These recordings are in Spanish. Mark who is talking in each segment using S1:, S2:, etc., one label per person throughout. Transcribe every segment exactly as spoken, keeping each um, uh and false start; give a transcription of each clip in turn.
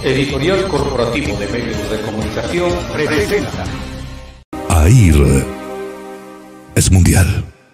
S1: Editorial Corporativo de Medios de Comunicación presenta
S2: AIR es mundial.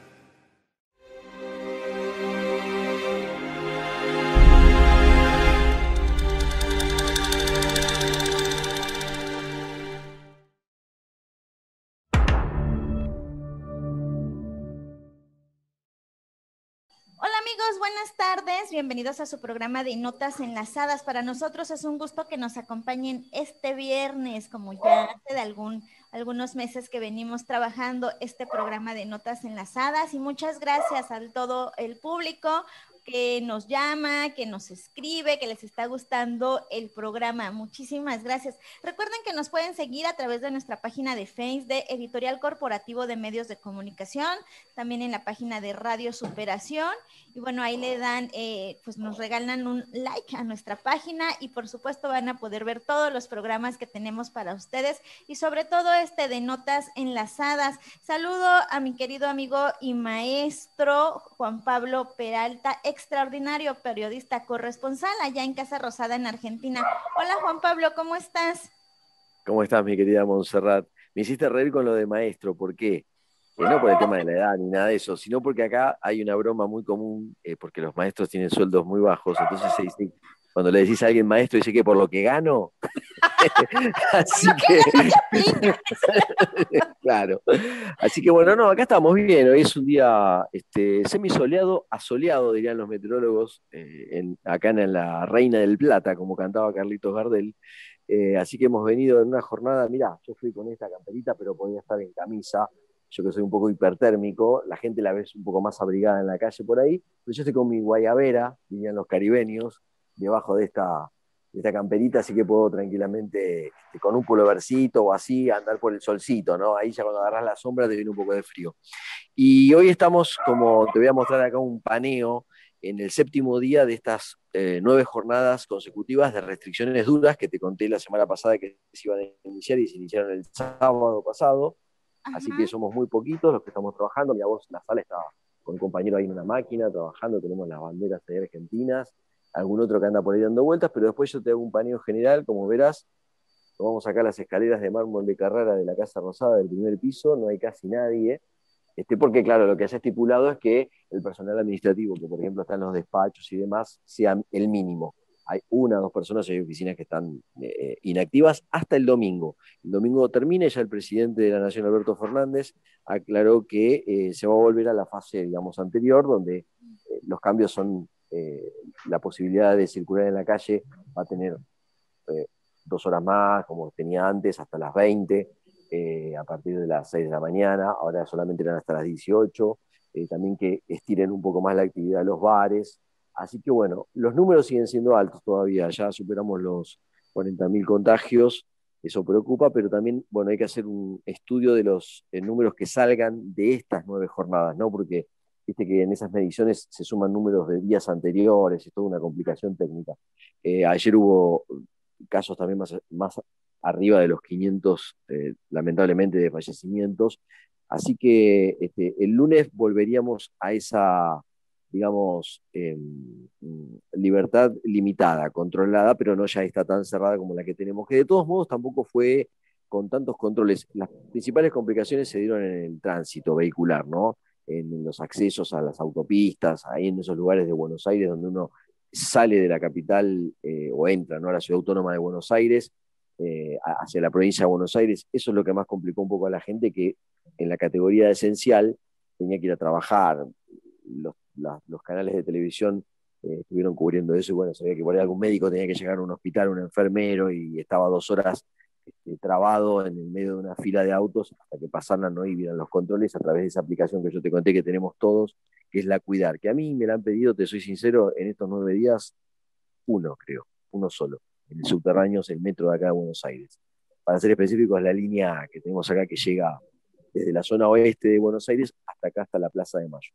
S3: Buenas tardes, bienvenidos a su programa de Notas Enlazadas. Para nosotros es un gusto que nos acompañen este viernes, como ya hace de algún, algunos meses que venimos trabajando este programa de Notas Enlazadas, y muchas gracias a todo el público que nos llama, que nos escribe, que les está gustando el programa. Muchísimas gracias. Recuerden que nos pueden seguir a través de nuestra página de Facebook de Editorial Corporativo de Medios de Comunicación, también en la página de Radio Superación, y bueno, ahí le dan, eh, pues nos regalan un like a nuestra página, y por supuesto van a poder ver todos los programas que tenemos para ustedes, y sobre todo este de Notas Enlazadas. Saludo a mi querido amigo y maestro Juan Pablo Peralta, extraordinario periodista corresponsal allá en Casa Rosada, en Argentina. Hola Juan Pablo, ¿cómo estás?
S4: ¿Cómo estás, mi querida Montserrat? Me hiciste reír con lo de maestro. ¿Por qué? Eh, no por el tema de la edad ni nada de eso, sino porque acá hay una broma muy común, eh, porque los maestros tienen sueldos muy bajos, entonces se dice, cuando le decís a alguien maestro, dice que por lo que gano. Así que, claro. Así que bueno, no, acá estamos bien. Hoy es un día este, semisoleado, asoleado, dirían los meteorólogos, eh, en, acá en la Reina del Plata, como cantaba Carlitos Gardel. Eh, así que hemos venido en una jornada, mirá, yo fui con esta camperita, pero podía estar en camisa. Yo que soy un poco hipertérmico, la gente la ves un poco más abrigada en la calle por ahí, pero yo estoy con mi guayabera, dirían los caribeños, debajo de esta, de esta camperita, así que puedo tranquilamente, este, con un pullovercito o así, andar por el solcito, ¿no? Ahí ya cuando agarras la sombra te viene un poco de frío. Y hoy estamos, como te voy a mostrar acá, un paneo en el séptimo día de estas eh, nueve jornadas consecutivas de restricciones duras que te conté la semana pasada que se iban a iniciar y se iniciaron el sábado pasado.
S3: Ajá.
S4: Así que somos muy poquitos los que estamos trabajando. Mira, vos, la sala está con un compañero ahí en una máquina trabajando, tenemos las banderas ahí argentinas, algún otro que anda por ahí dando vueltas, pero después yo te hago un paneo general, como verás. Tomamos acá las escaleras de mármol de Carrara de la Casa Rosada del primer piso, no hay casi nadie, este, porque claro, lo que se ha estipulado es que el personal administrativo, que por ejemplo está en los despachos y demás, sea el mínimo. Hay una o dos personas, hay oficinas que están eh, inactivas hasta el domingo. El domingo termina, ya el presidente de la Nación, Alberto Fernández, aclaró que eh, se va a volver a la fase, digamos, anterior, donde eh, los cambios son, eh, la posibilidad de circular en la calle va a tener eh, dos horas más, como tenía antes, hasta las veinte, eh, a partir de las seis de la mañana, ahora solamente eran hasta las dieciocho, eh, también que estiren un poco más la actividad de los bares. Así que bueno, los números siguen siendo altos todavía, ya superamos los cuarenta mil contagios, eso preocupa, pero también, bueno, hay que hacer un estudio de los eh, números que salgan de estas nueve jornadas, ¿no? Porque viste que en esas mediciones se suman números de días anteriores, es toda una complicación técnica. Eh, ayer hubo casos también más, más arriba de los quinientos, eh, lamentablemente, de fallecimientos, así que este, el lunes volveríamos a esa, digamos, eh, libertad limitada, controlada, pero no ya está tan cerrada como la que tenemos, que de todos modos tampoco fue con tantos controles. Las principales complicaciones se dieron en el tránsito vehicular, ¿no? En los accesos a las autopistas, ahí en esos lugares de Buenos Aires donde uno sale de la capital eh, o entra, ¿no?, a la ciudad autónoma de Buenos Aires, eh, hacia la provincia de Buenos Aires. Eso es lo que más complicó un poco a la gente, que en la categoría esencial tenía que ir a trabajar. Los La, los canales de televisión eh, estuvieron cubriendo eso, y bueno, sabía que por ahí algún médico tenía que llegar a un hospital, un enfermero, y estaba dos horas este, trabado en el medio de una fila de autos hasta que pasaran, ¿no?, y vieran los controles a través de esa aplicación que yo te conté que tenemos todos, que es la Cuidar, que a mí me la han pedido, te soy sincero, en estos nueve días, uno creo, uno solo, en el subterráneo, el metro de acá de Buenos Aires. Para ser específico, es la línea que tenemos acá que llega desde la zona oeste de Buenos Aires hasta acá, hasta la Plaza de Mayo.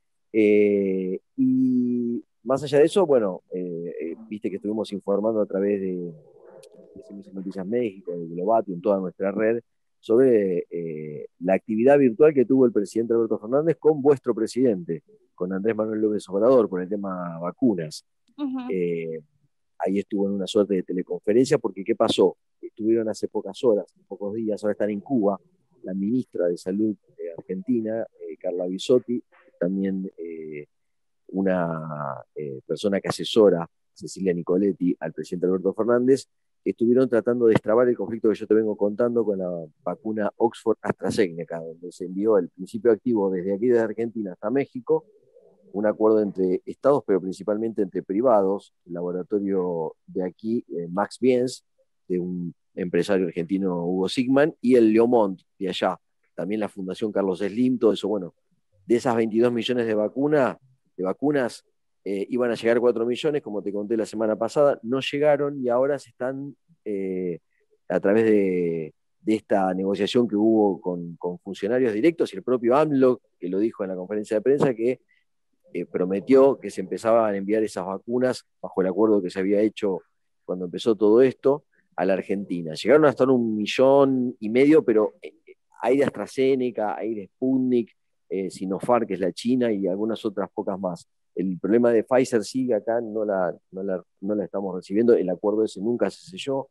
S4: Eh, y más allá de eso, bueno, eh, eh, viste que estuvimos informando a través de, de C M S Noticias México, de Globatium, toda nuestra red, sobre eh, la actividad virtual que tuvo el presidente Alberto Fernández con vuestro presidente, con Andrés Manuel López Obrador, por el tema vacunas.
S3: Uh-huh.
S4: Eh, ahí estuvo en una suerte de teleconferencia, porque ¿qué pasó? Estuvieron hace pocas horas, pocos días, ahora están en Cuba, la ministra de Salud de Argentina, eh, Carla Bisotti, también eh, una eh, persona que asesora, Cecilia Nicoletti, al presidente Alberto Fernández, estuvieron tratando de destrabar el conflicto que yo te vengo contando con la vacuna Oxford AstraZeneca, donde se envió el principio activo desde aquí, desde Argentina hasta México, un acuerdo entre estados, pero principalmente entre privados, el laboratorio de aquí, eh, Max Biens, de un empresario argentino, Hugo Sigman, y el Leomont, de allá, también la Fundación Carlos Slim, todo eso. Bueno, de esas veintidós millones de, vacuna, de vacunas, eh, iban a llegar cuatro millones, como te conté la semana pasada, no llegaron y ahora se están, eh, a través de, de esta negociación que hubo con, con funcionarios directos, y el propio AMLO, que lo dijo en la conferencia de prensa, que eh, prometió que se empezaban a enviar esas vacunas bajo el acuerdo que se había hecho cuando empezó todo esto a la Argentina. Llegaron a estar un millón y medio, pero eh, hay de AstraZeneca, hay de Sputnik, eh, Sinopharm, que es la China, y algunas otras pocas más. El problema de Pfizer sigue acá, no la, no la, no la estamos recibiendo, el acuerdo ese nunca se selló.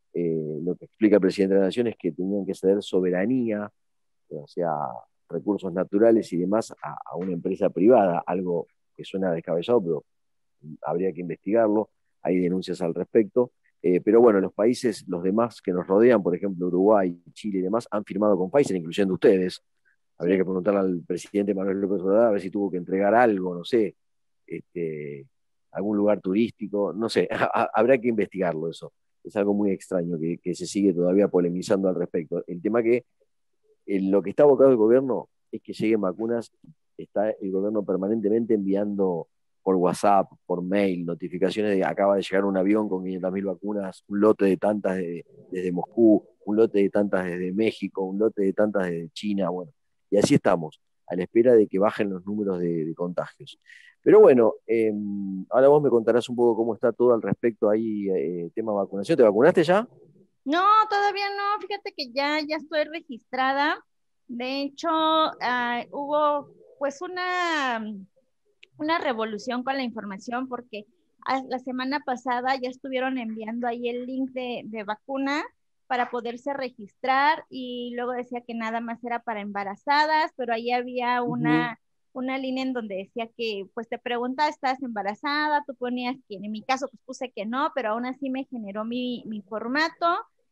S4: Eh, lo que explica el presidente de la Nación es que tenían que ceder soberanía, o sea, recursos naturales y demás, a, a una empresa privada, algo que suena descabellado, pero habría que investigarlo, hay denuncias al respecto. Eh, pero bueno, los países, los demás que nos rodean, por ejemplo Uruguay, Chile y demás, han firmado con Pfizer, incluyendo ustedes. Habría que preguntarle al presidente Manuel López Obrador a ver si tuvo que entregar algo, no sé, este, algún lugar turístico, no sé, habrá que investigarlo eso. Es algo muy extraño que, que se sigue todavía polemizando al respecto. El tema que en lo que está abocado el gobierno es que lleguen vacunas, está el gobierno permanentemente enviando por WhatsApp, por mail, notificaciones de que acaba de llegar un avión con quinientas mil vacunas, un lote de tantas de, desde Moscú, un lote de tantas desde México, un lote de tantas desde China, bueno, y así estamos, a la espera de que bajen los números de, de contagios. Pero bueno, eh, ahora vos me contarás un poco cómo está todo al respecto ahí, eh, tema vacunación. ¿Te vacunaste ya?
S3: No, todavía no, fíjate que ya, ya estoy registrada. De hecho, uh, hubo pues una, una revolución con la información porque la semana pasada ya estuvieron enviando ahí el link de, de vacuna para poderse registrar y luego decía que nada más era para embarazadas, pero ahí había una, uh-huh. una línea en donde decía que pues te preguntaba, ¿estás embarazada? Tú ponías que en mi caso pues puse que no, pero aún así me generó mi, mi formato.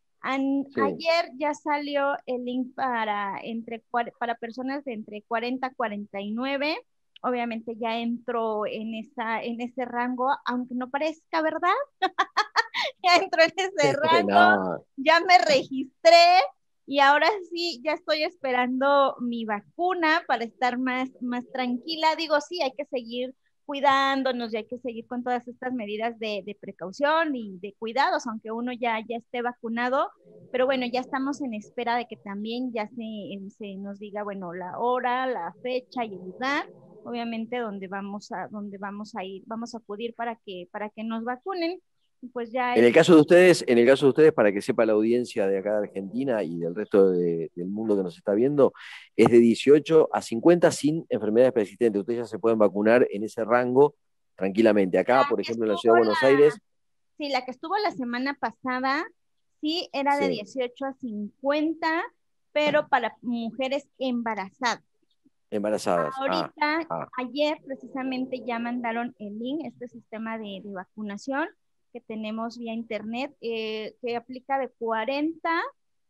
S3: An, sí. Ayer ya salió el link para, entre, para personas de entre cuarenta a cuarenta y nueve. Obviamente ya entró en, esa, en ese rango, aunque no parezca, ¿verdad? Ya entró en ese rango, no. Ya me registré y ahora sí, ya estoy esperando mi vacuna para estar más, más tranquila. Digo, sí, hay que seguir cuidándonos y hay que seguir con todas estas medidas de, de precaución y de cuidados, aunque uno ya, ya esté vacunado, pero bueno, ya estamos en espera de que también ya se, se nos diga, bueno, la hora, la fecha y el lugar, obviamente donde vamos a, donde vamos a ir, vamos a acudir para que, para que nos vacunen. Pues ya
S4: en el caso de ustedes, en el caso de ustedes, para que sepa la audiencia de acá de Argentina y del resto de, del mundo que nos está viendo, es de dieciocho a cincuenta sin enfermedades persistentes. Ustedes ya se pueden vacunar en ese rango tranquilamente. Acá, por ejemplo, en la ciudad de Buenos
S3: la,
S4: Aires.
S3: Sí, la que estuvo la semana pasada, sí, era sí. de dieciocho a cincuenta, pero para mujeres embarazadas.
S4: Embarazadas.
S3: Ahorita,
S4: ah, ah.
S3: ayer precisamente ya mandaron el link, este sistema de, de vacunación que tenemos vía internet, eh, que aplica de cuarenta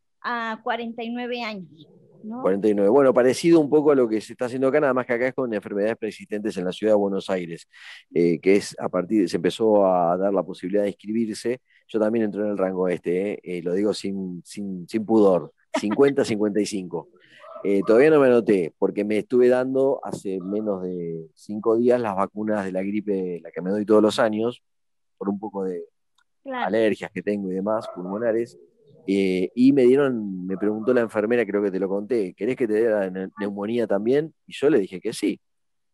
S3: a cuarenta y nueve años, ¿no?
S4: cuarenta y nueve. Bueno, parecido un poco a lo que se está haciendo acá, nada más que acá es con enfermedades preexistentes en la ciudad de Buenos Aires, eh, que es a partir, se empezó a dar la posibilidad de inscribirse. Yo también entré en el rango este, eh, eh, lo digo sin, sin, sin pudor, cincuenta a cincuenta y cinco. Eh, todavía no me anoté, porque me estuve dando hace menos de cinco días las vacunas de la gripe, la que me doy todos los años, por un poco de claro. alergias que tengo y demás, pulmonares, eh, y me dieron, me preguntó la enfermera, creo que te lo conté, ¿querés que te dé la neumonía también? Y yo le dije que sí.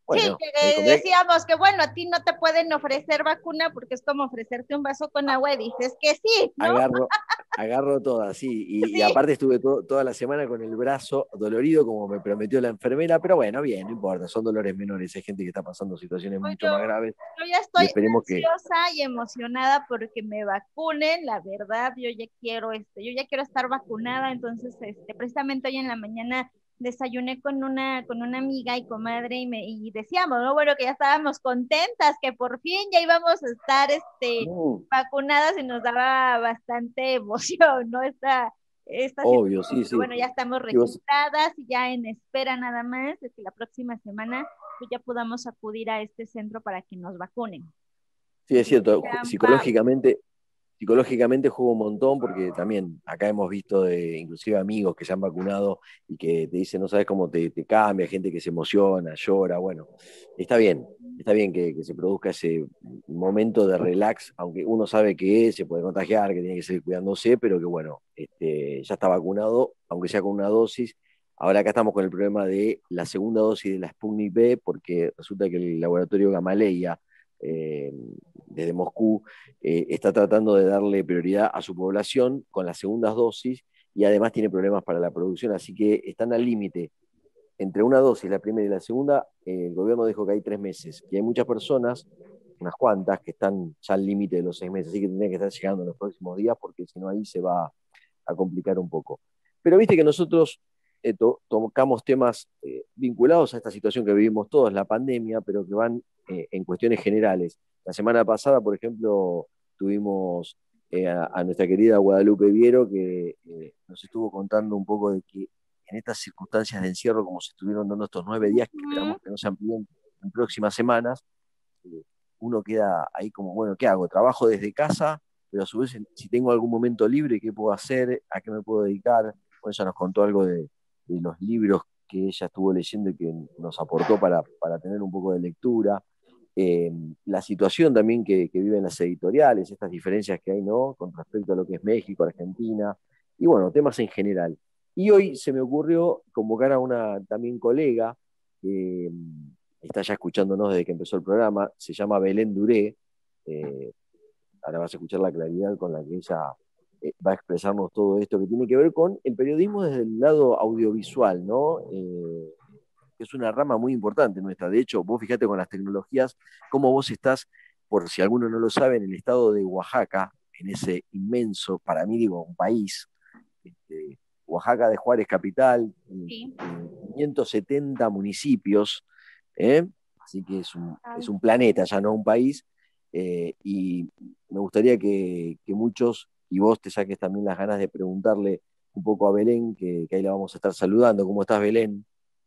S4: Bueno,
S3: sí,
S4: me
S3: que
S4: conviene-
S3: decíamos que bueno, a ti no te pueden ofrecer vacuna porque es como ofrecerte un vaso con agua y dices que sí, ¿no?
S4: agarro, agarro todas, sí. Y, y
S3: Sí,
S4: aparte estuve to- toda la semana con el brazo dolorido, como me prometió la enfermera, pero bueno, bien, no importa, son dolores menores. Hay gente que está pasando situaciones
S3: pues
S4: mucho
S3: yo,
S4: más graves
S3: yo ya
S4: y
S3: estoy
S4: esperemos que.
S3: ansiosa y emocionada porque me vacunen, la verdad, yo ya quiero, este, yo ya quiero estar vacunada, entonces, este, precisamente hoy en la mañana desayuné con una, con una amiga y comadre y, me, y decíamos, ¿no? Bueno, que ya estábamos contentas, que por fin ya íbamos a estar, este,
S4: Mm,
S3: vacunadas y nos daba bastante emoción, ¿no? Esta, esta situación.
S4: obvio, sí, sí.
S3: Bueno, ya estamos
S4: Y vos-
S3: registradas y ya en espera nada más de que la próxima semana pues, ya podamos acudir a este centro para que nos vacunen.
S4: sí, es cierto, ju-
S3: Gran paso.
S4: psicológicamente, psicológicamente juega un montón porque también acá hemos visto de, inclusive amigos que se han vacunado y que te dicen, no sabes cómo te, te cambia, gente que se emociona, llora, bueno, está bien, está bien que, que se produzca ese momento de relax, aunque uno sabe que se puede contagiar, que tiene que seguir cuidándose, pero que bueno, este, ya está vacunado, aunque sea con una dosis. Ahora acá estamos con el problema de la segunda dosis de la Sputnik V, porque resulta que el laboratorio Gamaleya, eh, desde Moscú, eh, está tratando de darle prioridad a su población con las segundas dosis y además tiene problemas para la producción, así que están al límite. Entre una dosis, la primera y la segunda, eh, el gobierno dijo que hay tres meses, y hay muchas personas, unas cuantas, que están ya al límite de los seis meses, así que tendrían que estar llegando en los próximos días, porque si no ahí se va a complicar un poco. Pero viste que nosotros eh, to tocamos temas eh, vinculados a esta situación que vivimos todos, la pandemia, pero que van eh, en cuestiones generales. La semana pasada, por ejemplo, tuvimos eh, a, a, nuestra querida Guadalupe Viero, que eh, nos estuvo contando un poco de que en estas circunstancias de encierro, como se estuvieron dando estos nueve días, que
S3: Ujú.
S4: esperamos que no se amplíen en próximas semanas, eh, uno queda ahí como, bueno, ¿qué hago? Trabajo desde casa, pero a su vez, si tengo algún momento libre, ¿qué puedo hacer? ¿A qué me puedo dedicar? Bueno, ella nos contó algo de, de los libros que ella estuvo leyendo y que nos aportó para, para tener un poco de lectura. Eh, la situación también que, que viven las editoriales, estas diferencias que hay, ¿no? Con respecto a lo que es México, Argentina, y bueno, temas en general. Y hoy se me ocurrió convocar a una también colega que eh, está ya escuchándonos desde que empezó el programa, se llama Belén Duré. Eh, ahora vas a escuchar la claridad con la que ella eh, va a expresarnos todo esto que tiene que ver con el periodismo desde el lado audiovisual, ¿no? Eh, que es una rama muy importante nuestra. De hecho, vos fijate con las tecnologías, cómo vos estás, por si alguno no lo sabe, en el estado de Oaxaca, en ese inmenso, para mí digo, un país, este, Oaxaca de Juárez capital,
S3: Sí.
S4: quinientos setenta municipios, ¿eh? Así que es un,
S3: Ay,
S4: es un planeta, ya no un país, eh, y me gustaría que, que muchos, y vos te saques también las ganas de preguntarle un poco a Belén, que, que ahí la vamos a estar saludando. ¿Cómo estás, Belén?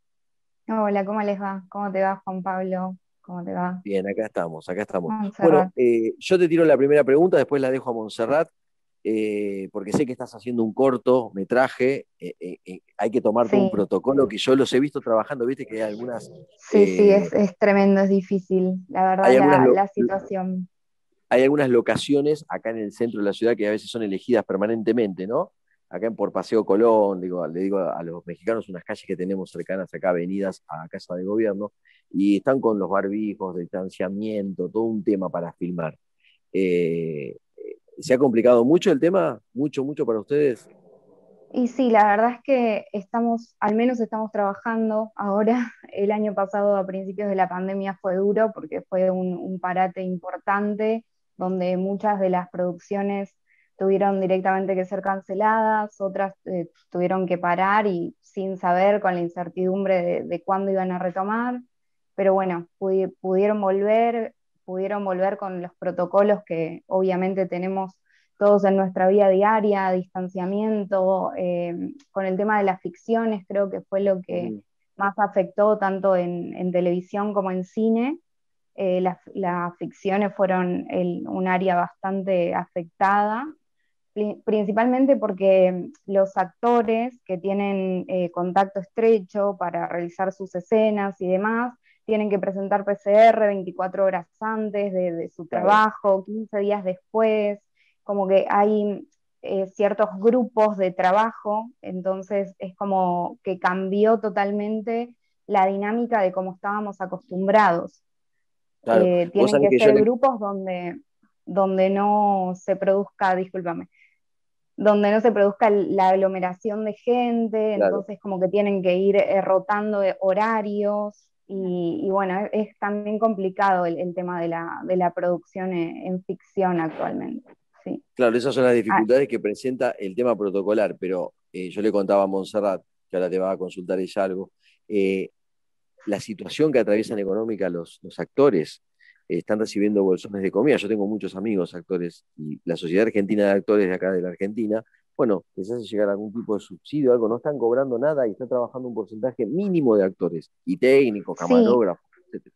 S5: Hola, ¿cómo les va? ¿Cómo te va, Juan Pablo? ¿Cómo te va?
S4: Bien, acá estamos, acá estamos. Bueno,
S5: Montserrat.
S4: eh, yo te tiro la primera pregunta, después la dejo a Montserrat, eh, porque sé que estás haciendo un cortometraje, eh, eh, eh, hay que tomar todo un
S5: Sí,
S4: protocolo que yo los he visto trabajando, viste que hay algunas,
S5: sí, sí,
S4: eh,
S5: es, es tremendo, es difícil, la verdad,
S4: hay algunas,
S5: la,
S4: lo-
S5: la situación.
S4: hay algunas locaciones acá en el centro de la ciudad que a veces son elegidas permanentemente, ¿no? Acá en por Paseo Colón, digo, le digo a los mexicanos unas calles que tenemos cercanas acá, avenidas a Casa de Gobierno, y están con los barbijos, distanciamiento, todo un tema para filmar. Eh, ¿Se ha complicado mucho el tema? ¿Mucho, mucho para ustedes?
S5: Y sí, la verdad es que estamos, al menos estamos trabajando ahora. El año pasado, a principios de la pandemia, fue duro porque fue un, un parate importante donde muchas de las producciones tuvieron directamente que ser canceladas, otras eh, tuvieron que parar y sin saber, con la incertidumbre de, de cuándo iban a retomar. Pero bueno, pudi- pudieron volver, pudieron volver con los protocolos que obviamente tenemos todos en nuestra vida diaria, distanciamiento, eh, con el tema de las ficciones, creo que fue lo que
S4: Mm.
S5: más afectó tanto en, en televisión como en cine. Eh, las, las ficciones fueron el, un área bastante afectada, pri- principalmente porque los actores que tienen eh, contacto estrecho para realizar sus escenas y demás, tienen que presentar P C R veinticuatro horas antes de, de su
S4: Claro.
S5: trabajo, quince días después, como que hay eh, ciertos grupos de trabajo, entonces es como que cambió totalmente la dinámica de cómo estábamos acostumbrados.
S4: Claro,
S5: Eh,
S4: vos
S5: tienen
S4: sabés
S5: que
S4: que yo
S5: ser
S4: le...
S5: grupos donde, donde no se produzca, discúlpame, donde no se produzca la aglomeración de gente,
S4: Claro.
S5: entonces como que tienen que ir eh, rotando eh, horarios, y, y bueno, es, es también complicado el, el tema de la, de la producción en, en ficción actualmente. Sí.
S4: Claro, esas son las
S5: Ah,
S4: dificultades que presenta el tema protocolar, pero eh, yo le contaba a Montserrat, que ahora te va a consultar ella algo, eh, la situación que atraviesan económica los, los actores, eh, están recibiendo bolsones de comida. Yo tengo muchos amigos actores y la Sociedad Argentina de Actores de acá de la Argentina, bueno, les hace llegar algún tipo de subsidio, algo, no están cobrando nada y están trabajando un porcentaje mínimo de actores y técnicos,
S5: sí,
S4: camarógrafos, etcétera.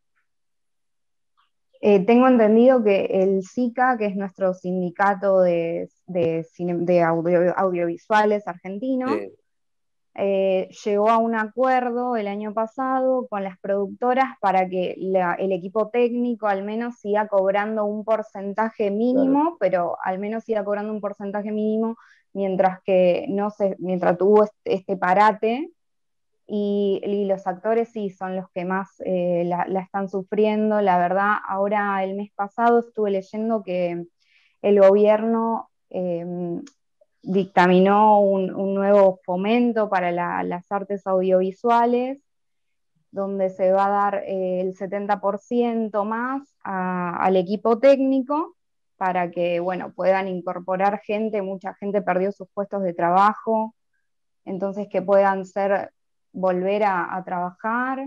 S5: eh, tengo entendido que el SICA, que es nuestro sindicato de, de, cine- de audio- audiovisuales argentino,
S4: Sí,
S5: eh, llegó a un acuerdo el año pasado con las productoras para que la- el equipo técnico al menos siga cobrando un porcentaje
S4: claro,
S5: mínimo, pero al menos siga cobrando un porcentaje mínimo mientras que no se, mientras tuvo este, este parate, y, y los actores sí son los que más eh, la, la están sufriendo. La verdad, ahora el mes pasado estuve leyendo que el gobierno eh, dictaminó un, un nuevo fomento para la, las artes audiovisuales, donde se va a dar eh, el setenta por ciento más a, al equipo técnico para que, bueno, puedan incorporar gente. Mucha gente perdió sus puestos de trabajo, entonces que puedan ser, volver a, a trabajar.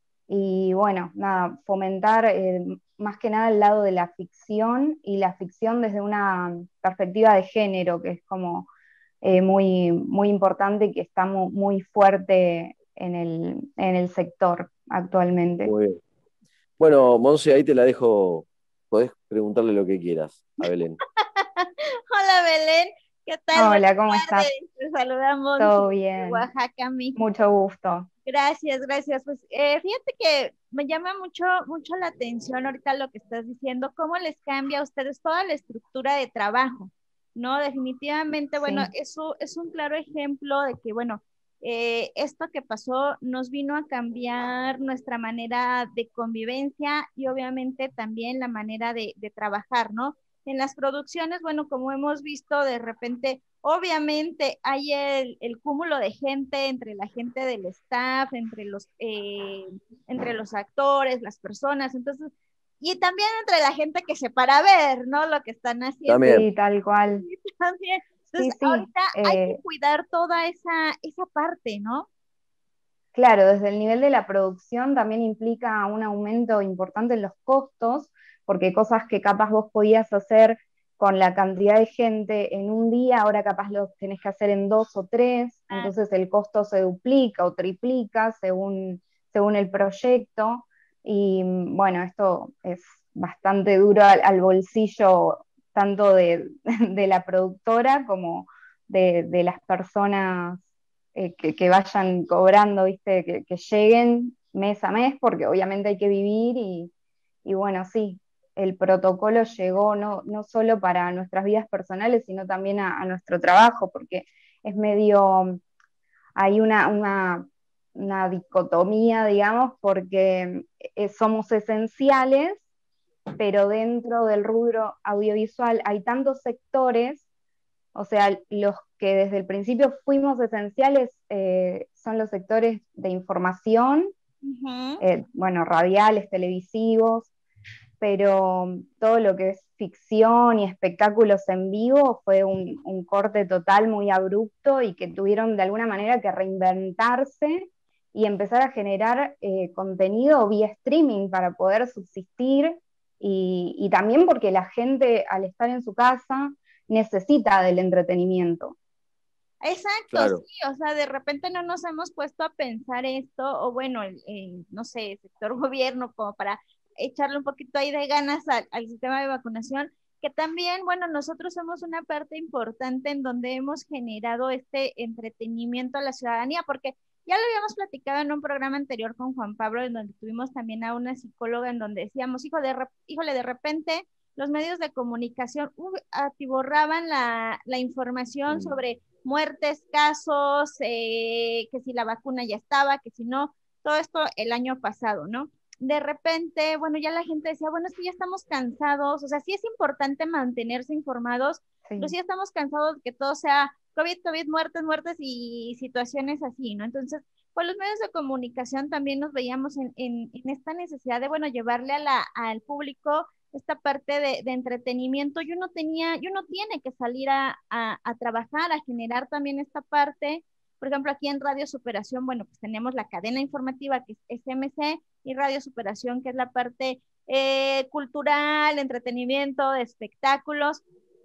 S5: Y bueno, nada, fomentar eh, más que nada el lado de la ficción, y la ficción desde una perspectiva de género, que es como eh, muy, muy importante y que está mu- muy fuerte en el, en el sector actualmente.
S4: muy bien. Bueno, Monse, ahí te la dejo, podés preguntarle lo que quieras a Belén.
S3: Hola Belén, ¿qué tal? Buenas
S5: Hola, ¿cómo estás?
S3: tardes. Te saludamos
S5: ¿Todo
S3: de
S5: bien?
S3: Oaxaca, México.
S5: Mucho gusto.
S3: Gracias, gracias. Pues eh, fíjate que me llama mucho, mucho la atención ahorita lo que estás diciendo, cómo les cambia a ustedes toda la estructura de trabajo, ¿no? Definitivamente, bueno,
S5: Sí,
S3: eso es un claro ejemplo de que, bueno, eh, esto que pasó nos vino a cambiar nuestra manera de convivencia y obviamente también la manera de, de trabajar, ¿no? En las producciones, bueno, como hemos visto, de repente, obviamente hay el, el cúmulo de gente entre la gente del staff, entre los, eh, entre los actores, las personas, entonces, y también entre la gente que se para a ver, ¿no? Lo que están haciendo
S4: También,
S5: sí, tal cual.
S3: también.
S5: Sí,
S3: Entonces,
S5: sí.
S3: ahorita hay que
S5: Eh,
S3: cuidar toda esa, esa parte, ¿no?
S5: Claro, desde el nivel de la producción también implica un aumento importante en los costos, porque cosas que capaz vos podías hacer con la cantidad de gente en un día, ahora capaz lo tenés que hacer en dos o tres,
S3: Ah,
S5: entonces el costo se duplica o triplica según, según el proyecto. Y mm, bueno, esto es bastante duro al, al bolsillo, tanto de, de la productora como de, de las personas eh, que, que vayan cobrando, ¿viste? Que, que lleguen mes a mes, porque obviamente hay que vivir. Y, y bueno, sí, el protocolo llegó no, no solo para nuestras vidas personales, sino también a, a nuestro trabajo, porque es medio, hay una, una, una dicotomía, digamos, porque eh, somos esenciales, pero dentro del rubro audiovisual hay tantos sectores. O sea, los que desde el principio fuimos esenciales eh, son los sectores de información,
S3: uh-huh.
S5: eh, bueno, radiales, televisivos, pero todo lo que es ficción y espectáculos en vivo fue un, un corte total muy abrupto, y que tuvieron de alguna manera que reinventarse y empezar a generar eh, contenido vía streaming para poder subsistir. Y, y también porque la gente, al estar en su casa, necesita del entretenimiento.
S3: Exacto,
S4: claro.
S3: sí, o sea, de repente no nos hemos puesto a pensar esto, o bueno, el, el, no sé, el sector gobierno, como para echarle un poquito ahí de ganas al, al sistema de vacunación, que también, bueno, nosotros somos una parte importante en donde hemos generado este entretenimiento a la ciudadanía, porque ya lo habíamos platicado en un programa anterior con Juan Pablo, en donde tuvimos también a una psicóloga, en donde decíamos, hijo de, híjole, de repente los medios de comunicación uh, atiborraban la, la información
S4: Mm.
S3: sobre muertes, casos, eh, que si la vacuna ya estaba, que si no, todo esto el año pasado, ¿no? De repente, bueno, ya la gente decía, bueno, es que ya estamos cansados, o sea, sí es importante mantenerse informados,
S5: Sí.
S3: pero sí estamos cansados de que todo sea COVID, COVID, muertes, muertes y situaciones así, ¿no? Entonces, pues los medios de comunicación también nos veíamos en, en, en esta necesidad de, bueno, llevarle a la, al público esta parte de, de entretenimiento, y uno tenía, y uno tiene que salir a, a, a trabajar, a generar también esta parte. Por ejemplo, aquí en Radio Superación, bueno, pues tenemos la cadena informativa que es S M C y Radio Superación, que es la parte eh, cultural, entretenimiento, de espectáculos.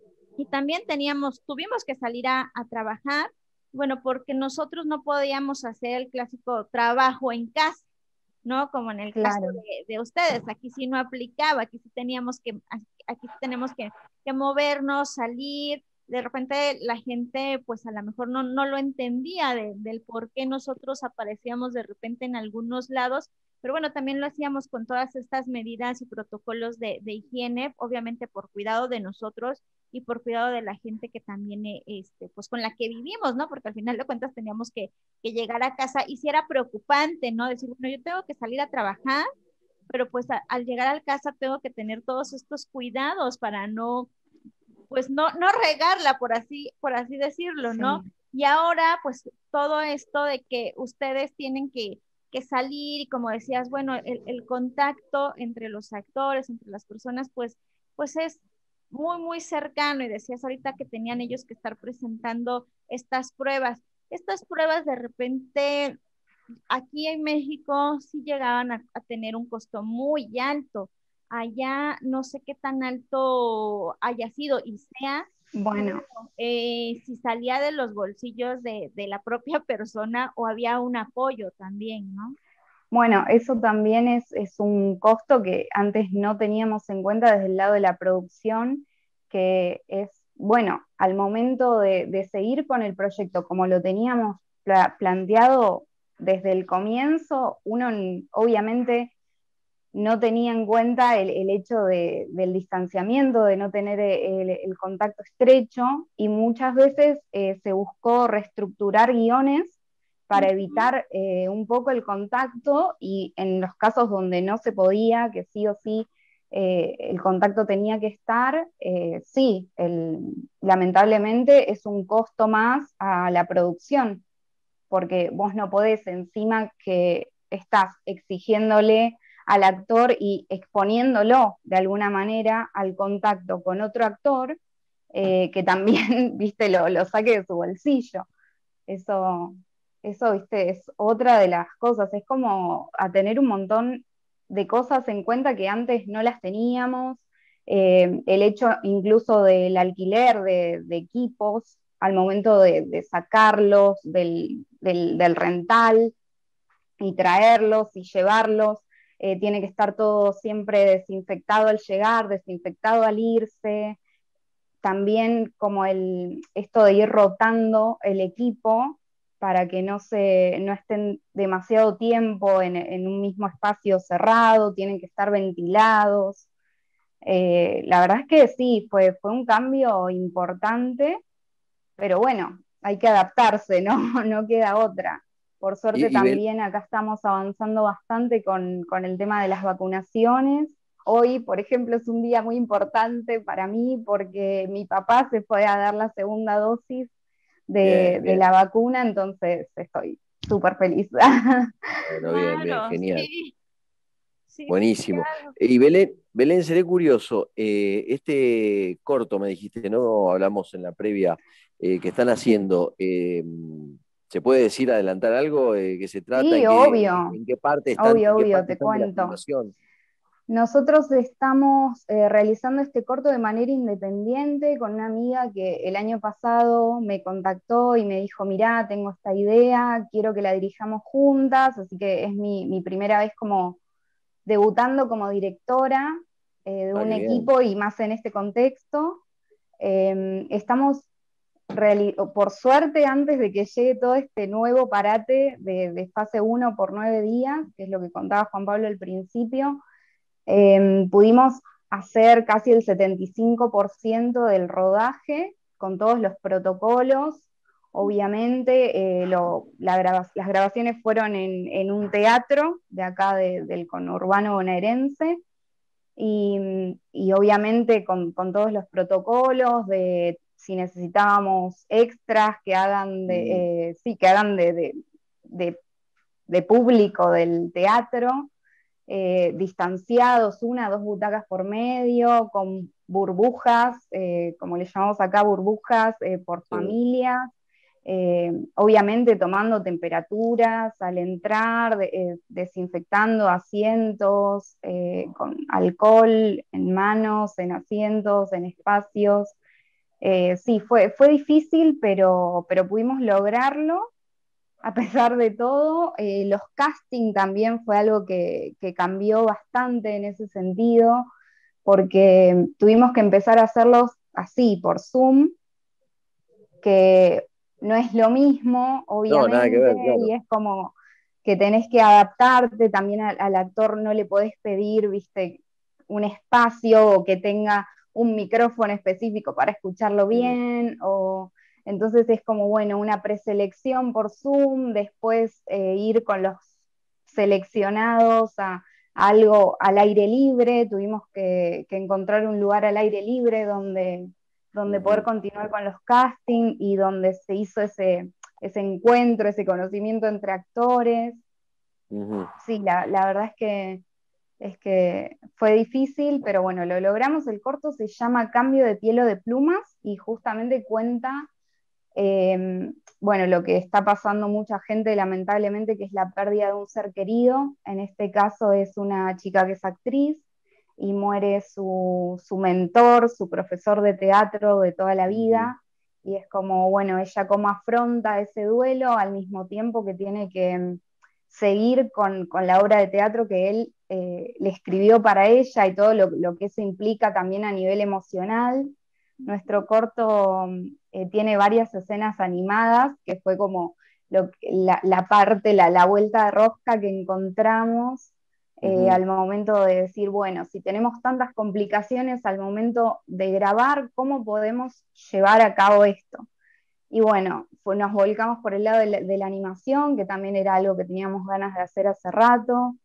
S3: Y también teníamos, tuvimos que salir a, a trabajar, bueno, porque nosotros no podíamos hacer el clásico trabajo en casa, ¿no? Como en el caso
S5: Claro.
S3: de, de ustedes, aquí sí no aplicaba, aquí sí teníamos que, aquí sí tenemos que, que movernos, salir. De repente la gente pues a lo mejor no, no lo entendía de, del por qué nosotros aparecíamos de repente en algunos lados, pero bueno, también lo hacíamos con todas estas medidas y protocolos de, de higiene, obviamente por cuidado de nosotros y por cuidado de la gente que también, eh, este, pues con la que vivimos, ¿no? Porque al final de cuentas teníamos que, que llegar a casa, y si era preocupante, ¿no? Decir, bueno, yo tengo que salir a trabajar, pero pues a, al llegar a casa tengo que tener todos estos cuidados para no, pues no, no regarla, por así, por así decirlo,
S5: Sí.
S3: ¿no? Y ahora, pues todo esto de que ustedes tienen que, que salir, y como decías, bueno, el, el contacto entre los actores, entre las personas, pues, pues es muy, muy cercano, y decías ahorita que tenían ellos que estar presentando estas pruebas. Estas pruebas de repente aquí en México sí llegaban a, a tener un costo muy alto. Allá no sé qué tan alto haya sido y sea,
S5: Bueno,
S3: eh, si salía de los bolsillos de, de la propia persona o había un apoyo también, ¿no?
S5: Bueno, eso también es, es un costo que antes no teníamos en cuenta desde el lado de la producción, que es, bueno, al momento de, de seguir con el proyecto como lo teníamos pla- planteado desde el comienzo, uno obviamente no tenía en cuenta el, el hecho de, del distanciamiento, de no tener el, el contacto estrecho, y muchas veces eh, se buscó reestructurar guiones para evitar eh, un poco el contacto, y en los casos donde no se podía, que sí o sí eh, el contacto tenía que estar, eh, sí, el, lamentablemente es un costo más a la producción, porque vos no podés, encima que estás exigiéndole al actor y exponiéndolo de alguna manera al contacto con otro actor, eh, que también, viste, lo, lo saque de su bolsillo. Eso, eso, viste, es otra de las cosas, es como a tener un montón de cosas en cuenta que antes no las teníamos, eh, el hecho incluso del alquiler de, de equipos al momento de, de sacarlos del, del, del rental y traerlos y llevarlos, eh, tiene que estar todo siempre desinfectado al llegar, desinfectado al irse, también como el, esto de ir rotando el equipo para que no, se, no estén demasiado tiempo en, en un mismo espacio cerrado, tienen que estar ventilados. Eh, la verdad es que sí, fue, fue un cambio importante, pero bueno, hay que adaptarse, ¿no? No queda otra. Por suerte
S4: Y, y Bel-
S5: también acá estamos avanzando bastante con, con el tema de las vacunaciones. Hoy, por ejemplo, es un día muy importante para mí porque mi papá se fue a dar la segunda dosis de,
S4: bien,
S5: de
S4: bien.
S5: la vacuna, entonces estoy súper feliz.
S4: Bueno, bien, bien,
S3: Claro,
S4: genial.
S3: sí, sí, sí,
S4: Buenísimo.
S3: claro.
S4: Y Belén, Belén, seré curioso. eh, este corto, me dijiste, ¿no? Hablamos en la previa, eh, que están
S5: Sí,
S4: haciendo. eh, ¿se puede decir, adelantar algo? ¿De qué se trata?
S5: sí,
S4: ¿En qué,
S5: obvio,
S4: en qué parte están,
S5: obvio,
S4: en qué
S5: obvio,
S4: parte
S5: te
S4: están de la
S5: cuento.
S4: filmación?
S5: Nosotros estamos eh, realizando este corto de manera independiente con una amiga que el año pasado me contactó y me dijo, mirá, tengo esta idea, quiero que la dirijamos juntas, así que es mi, mi primera vez como debutando como directora eh, de
S4: Ah,
S5: un
S4: qué bien.
S5: equipo, y más en este contexto. Eh, estamos, por suerte, antes de que llegue todo este nuevo parate de, de fase uno por nueve días, que es lo que contaba Juan Pablo al principio, eh, pudimos hacer casi el setenta y cinco por ciento del rodaje con todos los protocolos. obviamente. Eh, lo, la graba, las grabaciones fueron en, en un teatro de acá de, del conurbano bonaerense, y, y obviamente con, con todos los protocolos de si necesitábamos extras que hagan de, eh, sí, que hagan de, de, de, de público del teatro, eh, distanciados, una, dos butacas por medio, con burbujas, eh, como le llamamos acá, burbujas eh, por
S4: Sí.
S5: familias, eh, obviamente tomando temperaturas al entrar, de, eh, desinfectando asientos, eh, con alcohol en manos, en asientos, en espacios. Eh, sí, fue, fue difícil, pero, pero pudimos lograrlo. A pesar de todo, eh, los casting también fue algo que, que cambió bastante en ese sentido, porque tuvimos que empezar a hacerlos así, por Zoom, que no es lo mismo,
S4: No, nada que
S5: obviamente,
S4: ver, claro.
S5: y es como que tenés que adaptarte, también al, al actor no le podés pedir, viste, un espacio o que tenga un micrófono específico para escucharlo bien, o entonces es como, bueno, una preselección por Zoom, después eh, ir con los seleccionados a, a algo al aire libre, tuvimos que, que encontrar un lugar al aire libre donde donde
S4: Ujú.
S5: poder continuar con los castings y donde se hizo ese, ese encuentro, ese conocimiento entre actores.
S4: Ujú.
S5: Sí, la, la verdad es que, es que fue difícil, pero bueno, lo logramos. El corto se llama Cambio de piel o de plumas y justamente cuenta, eh, bueno, lo que está pasando mucha gente lamentablemente, que es la pérdida de un ser querido. En este caso es una chica que es actriz, y muere su, su mentor, su profesor de teatro de toda la vida, uh-huh. Y es como, bueno, ella cómo afronta ese duelo al mismo tiempo que tiene que um, seguir con, con la obra de teatro que él eh, le escribió para ella y todo lo, lo que eso implica también a nivel emocional. Nuestro corto eh, tiene varias escenas animadas, que fue como lo, la, la parte, la, la vuelta de rosca que encontramos. Eh, uh-huh. Al momento de decir, bueno, si tenemos tantas complicaciones al momento de grabar, ¿cómo podemos llevar a cabo esto? Y bueno, pues nos volcamos por el lado de la, de la animación, que también era algo que teníamos ganas de hacer hace rato,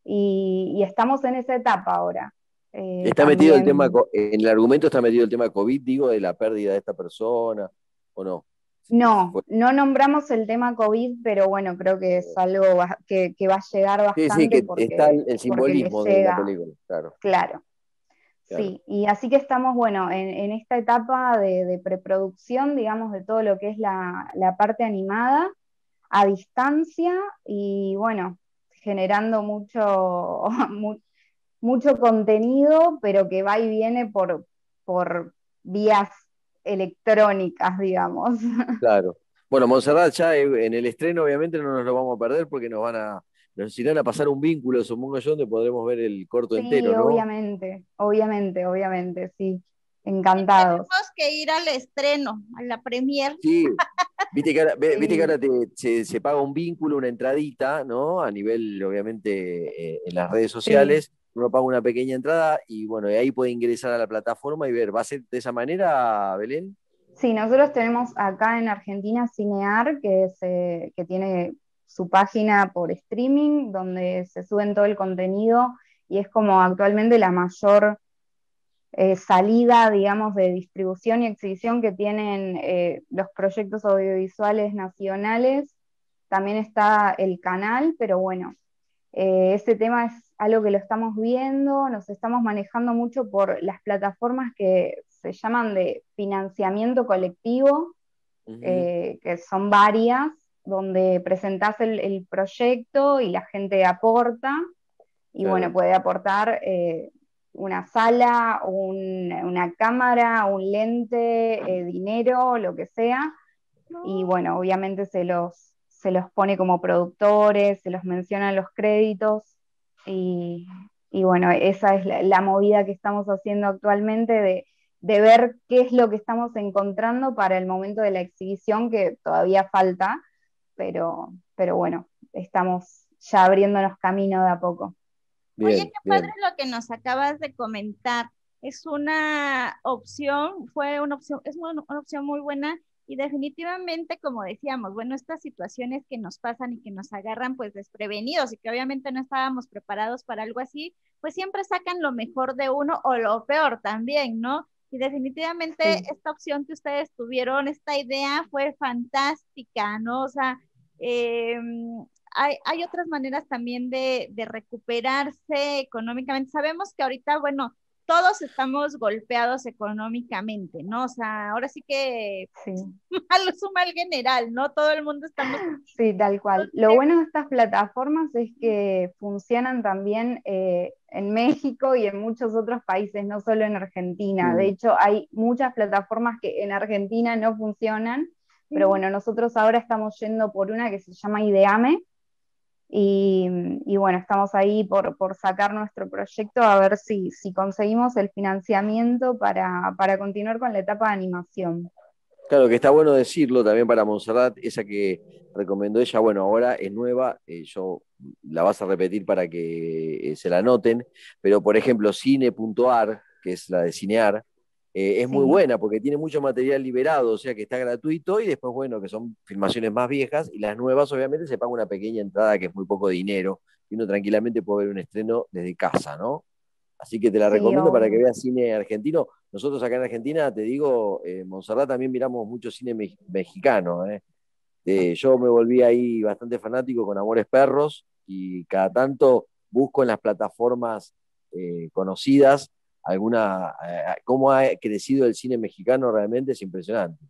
S5: y, y estamos en esa etapa ahora.
S4: Eh, está también metido el tema, en el argumento está metido el tema COVID, digo, de la pérdida de esta persona, ¿o no?
S5: No, Fue... no nombramos el tema COVID, pero bueno, creo que es algo que, que va a llegar bastante.
S4: Sí, sí, que
S5: porque,
S4: está el simbolismo de la película, claro.
S5: Claro. Claro. Sí, y así que estamos, bueno, en, en esta etapa de, de preproducción, digamos, de todo lo que es la, la parte animada, a distancia, y bueno, generando mucho, mu, mucho contenido, pero que va y viene por, por vías electrónicas, digamos.
S4: Claro. Bueno, Montserrat, ya en el estreno obviamente no nos lo vamos a perder porque nos van a, nos irán a pasar un vínculo, supongo yo, donde podremos ver el corto
S5: sí,
S4: entero, ¿no?
S5: Obviamente, obviamente, obviamente, sí. Encantados.
S3: Tenemos que ir al estreno, a la premier.
S4: Sí, viste que ahora, sí. Viste que ahora te, se, se paga un vínculo, una entradita, ¿no? A nivel, obviamente, eh, en las redes sociales. Sí. Uno paga una pequeña entrada y bueno, ahí puede ingresar a la plataforma y ver. ¿Va a ser de esa manera, Belén?
S5: Sí, nosotros tenemos acá en Argentina Cinear, que, es, eh, que tiene su página por streaming, donde se suben todo el contenido, y es como actualmente la mayor eh, salida, digamos, de distribución y exhibición que tienen eh, los proyectos audiovisuales nacionales. También está el canal, pero bueno, eh, ese tema es algo que lo estamos viendo, nos estamos manejando mucho por las plataformas que se llaman de financiamiento colectivo, uh-huh. eh, que son varias, donde presentás el, el proyecto y la gente aporta, y claro. Bueno, puede aportar eh, una sala, un, una cámara, un lente, eh, dinero, lo que sea, y bueno, obviamente se los, se los pone como productores, se los menciona en los créditos, y, y bueno, esa es la, la movida que estamos haciendo actualmente de, de ver qué es lo que estamos encontrando para el momento de la exhibición, que todavía falta, pero, pero bueno, estamos ya abriéndonos camino de a poco.
S3: Bien, Oye, qué bien. Padre lo que nos acabas de comentar. Es una opción, fue una opción, es una, una opción muy buena Y definitivamente, como decíamos, bueno, estas situaciones que nos pasan y que nos agarran pues desprevenidos y que obviamente no estábamos preparados para algo así, pues siempre sacan lo mejor de uno o lo peor también, ¿no? Y definitivamente
S5: Sí.
S3: esta opción que ustedes tuvieron, esta idea fue fantástica, ¿no? O sea, eh, hay, hay otras maneras también de, de recuperarse económicamente. Sabemos que ahorita, bueno, todos estamos golpeados económicamente, ¿no? O sea, ahora sí que
S5: Sí.
S3: a lo suma el general, ¿no? Todo el mundo estamos...
S5: Sí, tal cual. Lo bueno de estas plataformas es que funcionan también eh, en México y en muchos otros países, no solo en Argentina. De hecho, hay muchas plataformas que en Argentina no funcionan, pero bueno, nosotros ahora estamos yendo por una que se llama Ideame, y, y bueno, estamos ahí por, por sacar nuestro proyecto a ver si, si conseguimos el financiamiento para, para continuar con la etapa de animación.
S4: Claro, que está bueno decirlo también para Montserrat, esa que recomendó ella, bueno, ahora es nueva, eh, yo la vas a repetir para que eh, se la anoten, pero por ejemplo, cine punto ar, que es la de Cinear, eh, es
S5: Sí.
S4: muy buena porque tiene mucho material liberado, o sea que está gratuito, y después, bueno, que son filmaciones más viejas, y las nuevas obviamente se paga una pequeña entrada que es muy poco dinero, y uno tranquilamente puede ver un estreno desde casa, ¿no? Así que te la
S5: Sí,
S4: recomiendo para que
S5: obvio.
S4: veas cine argentino. Nosotros acá en Argentina, te digo, eh, Montserrat, también miramos mucho cine me mexicano. Eh. Eh, yo me volví ahí bastante fanático con Amores Perros, y cada tanto busco en las plataformas eh, conocidas alguna, eh, cómo ha crecido el cine mexicano. Realmente es impresionante.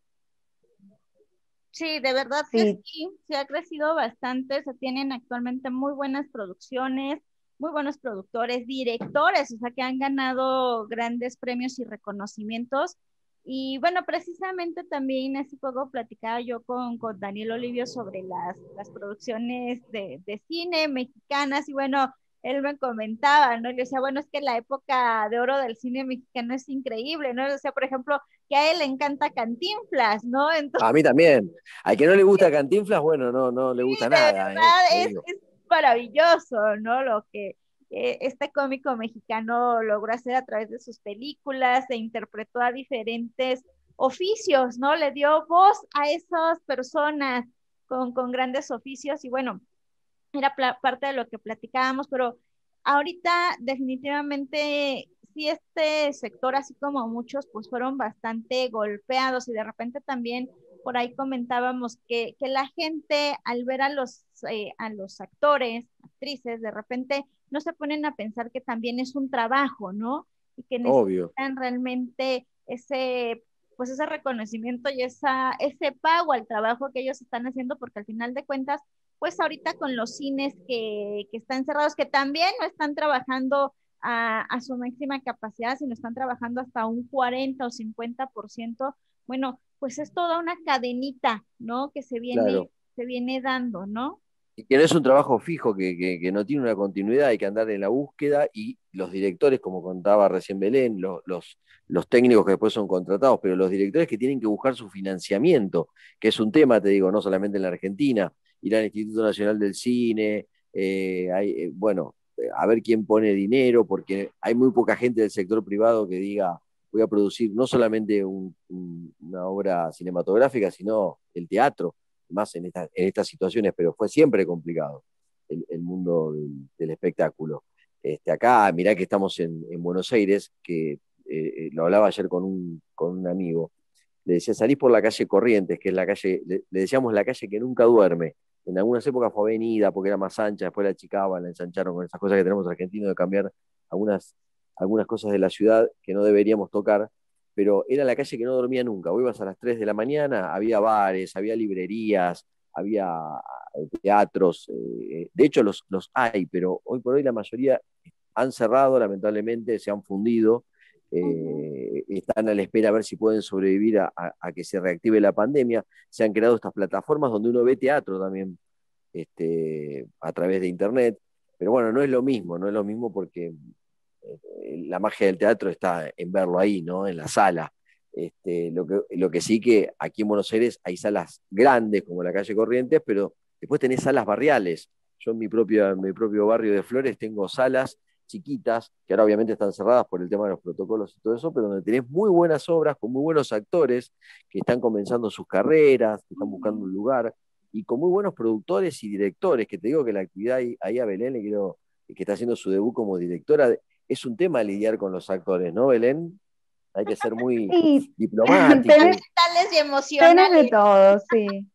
S3: Sí, de verdad que
S5: Sí,
S3: sí, sí ha crecido bastante, se tienen actualmente muy buenas producciones, muy buenos productores, directores, o sea, que han ganado grandes premios y reconocimientos. Y bueno, precisamente también hace poco platicaba yo con, con Daniel Olivio sobre las, las producciones de, de cine mexicanas, y bueno, él me comentaba, ¿no? Y le decía, bueno, es que la época de oro del cine mexicano es increíble, ¿no? O sea, por ejemplo, que a él le encanta Cantinflas, ¿no? Entonces,
S4: A mí también. Al que no le gusta Cantinflas, bueno, no, no le gusta
S3: de
S4: nada, eh, te
S3: verdad es,
S4: digo.
S3: es maravilloso, ¿no? Lo que eh, este cómico mexicano logró hacer a través de sus películas, e interpretó a diferentes oficios, ¿no? Le dio voz a esas personas con, con grandes oficios, y bueno, era parte de lo que platicábamos, pero ahorita definitivamente sí, este sector, así como muchos, pues fueron bastante golpeados, y de repente también por ahí comentábamos que, que la gente al ver a los, eh, a los actores, actrices, de repente no se ponen a pensar que también es un trabajo, ¿no? Y que
S4: Obvio.
S3: necesitan realmente ese, pues ese reconocimiento y esa, ese pago al trabajo que ellos están haciendo, porque al final de cuentas, pues ahorita con los cines que, que están cerrados, que también no están trabajando a, a, su máxima capacidad, sino están trabajando hasta un cuarenta o cincuenta por ciento, bueno, pues es toda una cadenita, ¿no? Que se viene,
S4: Claro.
S3: se viene dando, ¿no?
S4: Y que no es un trabajo fijo, que, que, que no tiene una continuidad, hay que andar en la búsqueda, y los directores, como contaba recién Belén, los, los, los técnicos que después son contratados, pero los directores que tienen que buscar su financiamiento, que es un tema, te digo, no solamente en la Argentina, ir al Instituto Nacional del Cine, eh, hay, eh, bueno, a ver quién pone dinero, porque hay muy poca gente del sector privado que diga, voy a producir no solamente un, un, una obra cinematográfica, sino el teatro, más en, esta, en estas situaciones, pero fue siempre complicado el, el mundo del, del espectáculo. Este, acá, mirá que estamos en, en Buenos Aires, que eh, lo hablaba ayer con un, con un amigo, le decía, salís por la calle Corrientes, que es la calle, le, le decíamos la calle que nunca duerme. En algunas épocas fue avenida porque era más ancha, después la achicaban, la ensancharon con esas cosas que tenemos argentinos de cambiar algunas, algunas cosas de la ciudad que no deberíamos tocar, pero era la calle que no dormía nunca. Vos ibas a las tres de la mañana, había bares, había librerías, había teatros, eh, de hecho los, los hay, pero hoy por hoy la mayoría han cerrado, lamentablemente, se han fundido, eh, están a la espera a ver si pueden sobrevivir a, a, a que se reactive la pandemia. Se han creado estas plataformas donde uno ve teatro también, este, a través de internet, pero bueno, no es lo mismo, no es lo mismo porque la magia del teatro está en verlo ahí, ¿no? En la sala. Este, lo, que, lo que sí que aquí en Buenos Aires hay salas grandes como la calle Corrientes, pero después tenés salas barriales. Yo en mi propio, en mi propio barrio de Flores tengo salas, chiquitas, que ahora obviamente están cerradas por el tema de los protocolos y todo eso, pero donde tenés muy buenas obras, con muy buenos actores, que están comenzando sus carreras, que están buscando un lugar, y con muy buenos productores y directores, que te digo que la actividad ahí, ahí a Belén, le quiero, que está haciendo su debut como directora, es un tema lidiar con los actores, ¿no, Belén? Hay que ser muy
S5: Sí,
S4: diplomático.
S5: tenés,
S3: Mentales y
S5: tenés
S3: emocionales.
S5: de todo, sí.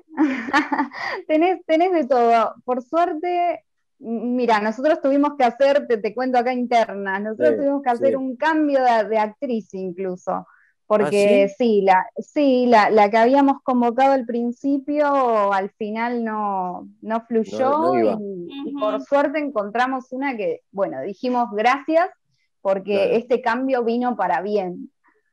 S5: tenés, tenés de todo. Por suerte, m- mira, nosotros tuvimos que hacer, te, te cuento acá interna, nosotros
S4: Sí,
S5: tuvimos que hacer
S4: sí.
S5: un cambio de, de actriz incluso,
S4: ¿Ah,
S5: porque
S4: sí?
S5: sí, la, sí, la, la que habíamos convocado al principio al final no, no
S4: No, no
S5: fluyó y,
S4: iba,
S5: y por
S3: Ujú.
S5: suerte encontramos una que, bueno, dijimos gracias porque
S4: claro.
S5: este cambio vino para bien,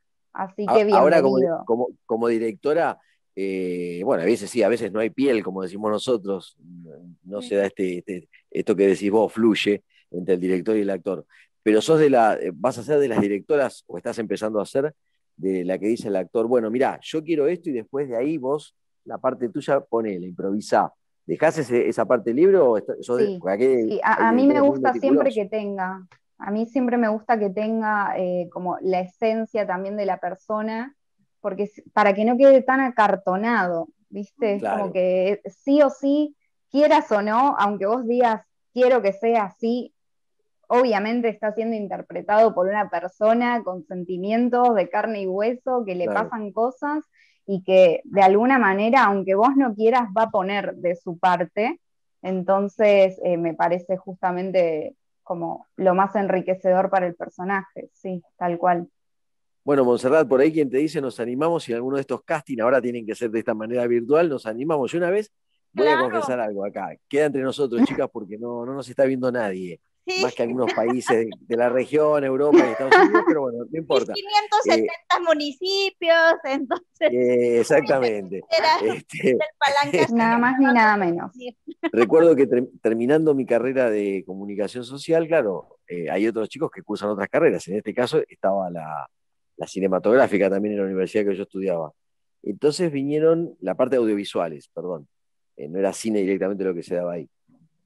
S5: así
S4: A-
S5: que
S4: Ahora como, di-
S5: bienvenido.
S4: como, como directora, eh, bueno, a veces sí, a veces no hay piel, como decimos nosotros, no se da este, este- esto que decís vos, fluye entre el director y el actor. Pero sos de la, eh, vas a ser de las directoras, o estás empezando a ser, de la que dice el actor, bueno, mirá, yo quiero esto y después de ahí vos, la parte tuya, ponele, improvisá. ¿Dejás ese- esa parte libre o está- sos de-
S5: Sí,
S4: porque aquí hay,
S5: sí,
S4: hay
S5: a, a mí me
S4: directores muy
S5: gusta siempre
S4: meticulosos?
S5: que tenga, a mí siempre me gusta que tenga eh, como la esencia también de la persona, porque s- para que no quede tan acartonado, ¿viste? Es como
S4: Claro,
S5: que sí o sí, quieras o no, aunque vos digas quiero que sea así, obviamente está siendo interpretado por una persona con sentimientos de carne y hueso, que le
S4: claro.
S5: pasan cosas y que de alguna manera, aunque vos no quieras, va a poner de su parte. Entonces, eh, me parece justamente como lo más enriquecedor para el personaje, sí, tal cual.
S4: Bueno, Montserrat, por ahí quien te dice nos animamos y en alguno de estos castings ahora tienen que ser de esta manera virtual, nos animamos. Yo una vez voy a
S3: Claro,
S4: confesar algo acá, queda entre nosotros, chicas, porque no, no nos está viendo nadie,
S3: sí,
S4: más que algunos países de, de la región, Europa y Estados Unidos, pero bueno, no
S3: mis
S4: importa.
S3: quinientos
S4: Eh,
S3: setenta municipios, entonces
S4: eh, exactamente.
S3: era
S4: Este,
S3: el palanca
S5: Nada más ni nada menos.
S4: recuerdo que ter- terminando mi carrera de comunicación social, claro, eh, hay otros chicos que cursan otras carreras. En este caso estaba la, la cinematográfica también en la universidad que yo estudiaba. Entonces vinieron la parte de audiovisuales, perdón. Eh, no era cine directamente lo que se daba ahí.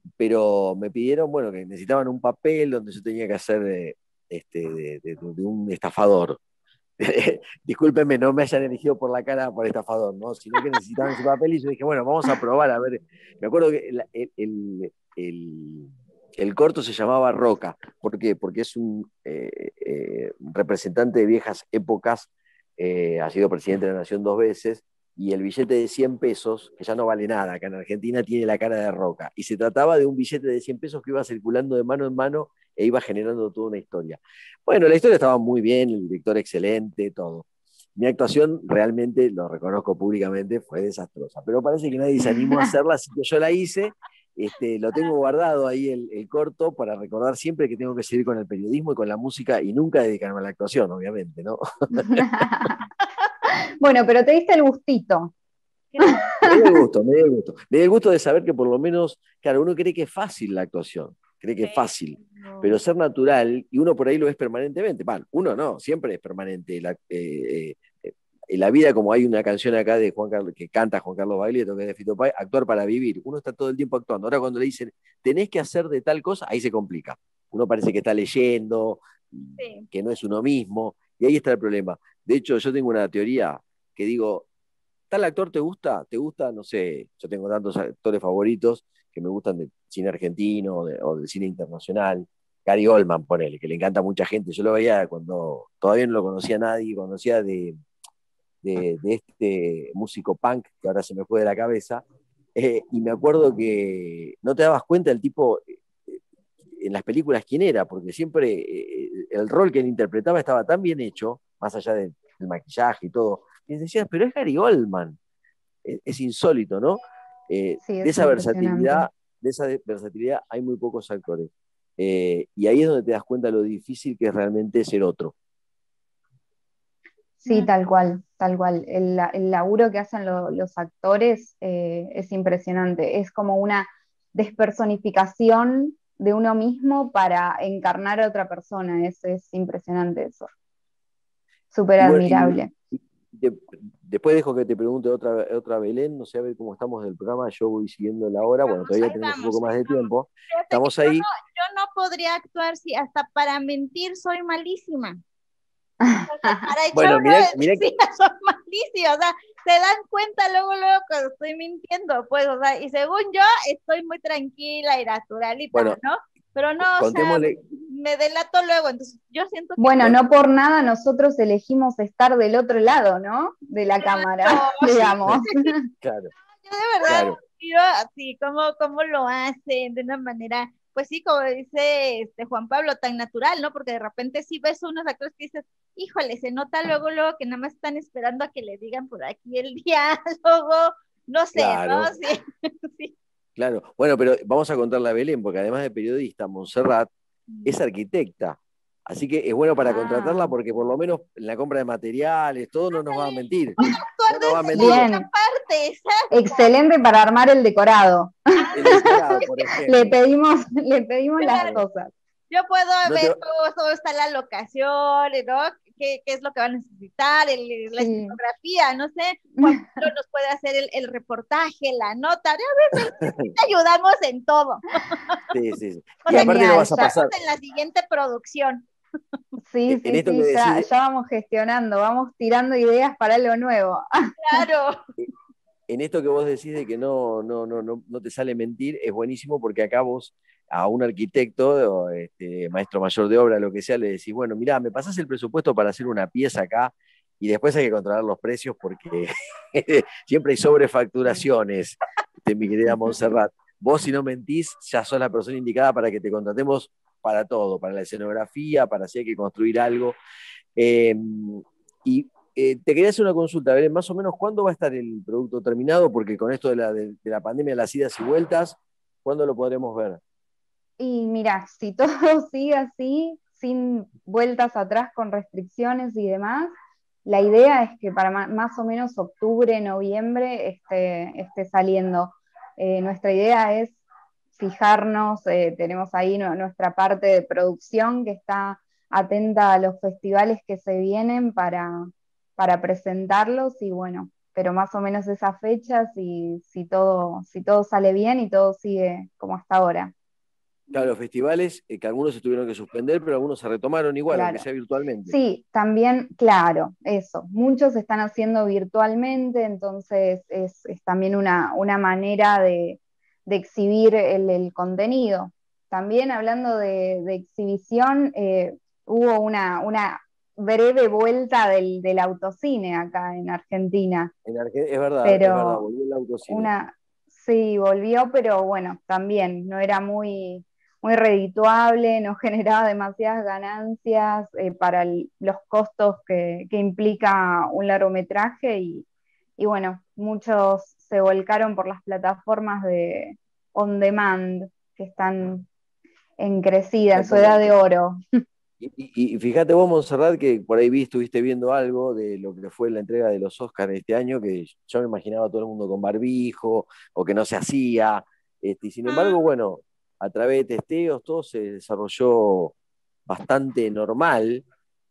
S4: Pero me pidieron, bueno, que necesitaban un papel donde yo tenía que hacer de, este, de, de- de un estafador. Discúlpenme, no me hayan elegido por la cara por estafador, ¿no? Sino que necesitaban ese papel y yo dije, bueno, vamos a probar, a ver. Me acuerdo que el, el, el, el, el corto se llamaba Roca. ¿Por qué? Porque es un eh, eh, representante de viejas épocas, eh, ha sido presidente de la Nación dos veces, y el billete de cien pesos, que ya no vale nada, acá en Argentina tiene la cara de Roca. Y se trataba de un billete de cien pesos que iba circulando de mano en mano e iba generando toda una historia. Bueno, la historia estaba muy bien, el director excelente, todo. Mi actuación realmente, lo reconozco públicamente, fue desastrosa, pero parece que nadie se animó a hacerla, así que yo la hice. Este, lo tengo guardado ahí el, el corto para recordar siempre que tengo que seguir con el periodismo y con la música y nunca dedicarme a la actuación, obviamente, ¿no?
S5: Bueno, pero te diste el gustito.
S4: Me dio el gusto, me dio el gusto. Me dio el gusto de saber que por lo menos, claro, uno cree que es fácil la actuación, cree que es fácil, pero ser natural, y uno por ahí lo es permanentemente, bueno, uno no, siempre es permanente. La, eh, eh, en la vida, como hay una canción acá de Juan Carlos, que canta Juan Carlos Baglietto, que es de Fito Páez, actuar para vivir. Uno está todo el tiempo actuando. Ahora cuando le dicen, tenés que hacer de tal cosa, ahí se complica. Uno parece que está leyendo,
S3: Sí.
S4: que no es uno mismo, y ahí está el problema. De hecho, yo tengo una teoría que digo, ¿tal actor te gusta? ¿Te gusta? No sé, yo tengo tantos actores favoritos que me gustan del cine argentino o, de, o del cine internacional. Gary Oldman, ponele, que le encanta a mucha gente. Yo lo veía cuando todavía no lo conocía nadie, conocía de, de, de este músico punk que ahora se me fue de la cabeza. Eh, y me acuerdo que no te dabas cuenta el tipo eh, en las películas quién era, porque siempre eh, el rol que él interpretaba estaba tan bien hecho, más allá del, del maquillaje y todo, y decías, pero es Gary Oldman. Es, es insólito, ¿no? Eh,
S5: Sí,
S4: de
S5: es
S4: esa
S5: impresionante.
S4: versatilidad, de esa versatilidad hay muy pocos actores. Eh, y ahí es donde te das cuenta lo difícil que es realmente ser otro.
S5: Sí, tal cual, tal cual. El, la- el laburo que hacen lo- los actores eh, es impresionante. Es como una despersonificación de uno mismo para encarnar a otra persona. Es, es impresionante eso. Súper
S4: Y bueno, y,
S5: admirable.
S4: te, después dejo que te pregunte otra, otra Belén, no sé a ver cómo estamos del programa, yo voy siguiendo la hora, bueno, todavía
S3: Ahí
S4: tenemos
S3: vamos,
S4: un poco más
S3: ahí
S4: de tiempo.
S3: Fíjate que
S4: Estamos
S3: yo
S4: ahí.
S3: no, yo no podría actuar si hasta para mentir soy malísima. Hasta para echar
S4: Bueno,
S3: una
S4: mirá, mirá,
S3: mentira soy malísima. O sea, se dan cuenta luego, luego cuando estoy mintiendo, pues, o sea, y según yo estoy muy tranquila y naturalita,
S4: bueno,
S3: ¿no? Pero no, o sea,
S4: contémosle.
S3: me delato luego, entonces yo siento que...
S5: Bueno, no por nada nosotros elegimos estar del otro lado, ¿no? De la cámara,
S3: No, sí,
S5: digamos.
S4: Claro,
S3: yo de verdad
S4: claro.
S3: admiro así cómo, cómo lo hacen de una manera, pues sí, como dice este Juan Pablo, tan natural, ¿no? Porque de repente sí ves unos actores que dices, híjole, se nota luego, luego que nada más están esperando a que le digan por aquí el diálogo, no sé,
S4: Claro,
S3: ¿no? Sí, sí.
S4: claro. Bueno, pero vamos a contarle a Belén, porque además de periodista, Montserrat es arquitecta. Así que es bueno para contratarla
S5: Ah,
S4: porque por lo menos en la compra de materiales, todo no nos va a
S3: Ándale,
S4: mentir.
S3: puedo actuar
S4: No nos va a
S3: desde
S4: mentir
S3: la
S5: bien,
S3: otra parte, exacto.
S5: excelente para armar el decorado.
S4: el decorado, por
S5: Le
S4: ejemplo.
S5: pedimos, le pedimos las
S4: Claro.
S5: cosas.
S3: Yo puedo
S4: No te...
S3: ver cómo, cómo está la locación, ¿no? ¿Qué, qué es lo que van a necesitar? El, la
S5: Sí.
S3: escenografía, no sé. Juan Pablo nos puede hacer el, el reportaje, la nota. A ver, te ayudamos en todo.
S4: Sí, sí, sí.
S3: O
S4: Y
S3: sea, que
S4: aparte no
S5: Genial,
S4: vas a
S5: ya,
S4: pasar,
S3: en la siguiente producción.
S5: sí,
S4: en
S5: sí,
S4: esto que
S5: sí, ya,
S4: decís,
S5: ya vamos gestionando, vamos tirando ideas para lo nuevo.
S3: Claro.
S4: en esto que vos decís de que no, no, no, no, no te sale mentir, es buenísimo porque acá vos a un arquitecto, o este, maestro mayor de obra, lo que sea, le decís, bueno, mirá, me pasás el presupuesto para hacer una pieza acá y después hay que controlar los precios porque siempre hay sobrefacturaciones, este, mi querida Montserrat. Vos si no mentís, ya sos la persona indicada para que te contratemos para todo, para la escenografía, para si hay que construir algo. Eh, y eh, te quería hacer una consulta, a ver, más o menos, ¿cuándo va a estar el producto terminado? Porque con esto de la, de, de la pandemia, las idas y vueltas, ¿cuándo lo podremos ver?
S5: Y mira, si todo sigue así, sin vueltas atrás con restricciones y demás, la idea es que para más o menos octubre, noviembre esté, esté saliendo. Eh, nuestra idea es fijarnos, eh, tenemos ahí no, nuestra parte de producción que está atenta a los festivales que se vienen para, para presentarlos y bueno, pero más o menos esa fecha si, si, todo, si todo sale bien y todo sigue como hasta ahora.
S4: Claro, los festivales, eh, que algunos se tuvieron que suspender, pero algunos se retomaron igual, aunque
S5: Claro.
S4: sea virtualmente.
S5: Sí, también, claro, eso. Muchos están haciendo virtualmente, entonces es, es también una, una manera de, de exhibir el, el, contenido. También hablando de, de exhibición, eh, hubo una, una breve vuelta del, del autocine acá en Argentina.
S4: En Arge- es verdad, es verdad,
S5: Pero
S4: volvió el autocine.
S5: una, sí, volvió, pero bueno, también no era muy, muy redituable, no generaba demasiadas ganancias eh, para el, los costos que, que implica un largometraje y, y bueno, muchos se volcaron por las plataformas de on demand que están en crecida, en su edad de oro.
S4: Y, y, y fíjate vos, Montserrat, que por ahí vi, estuviste viendo algo de lo que fue la entrega de los Oscars de este año, que yo me imaginaba a todo el mundo con barbijo, o que no se hacía. Este, y sin embargo, bueno, a través de testeos, todo se desarrolló bastante normal.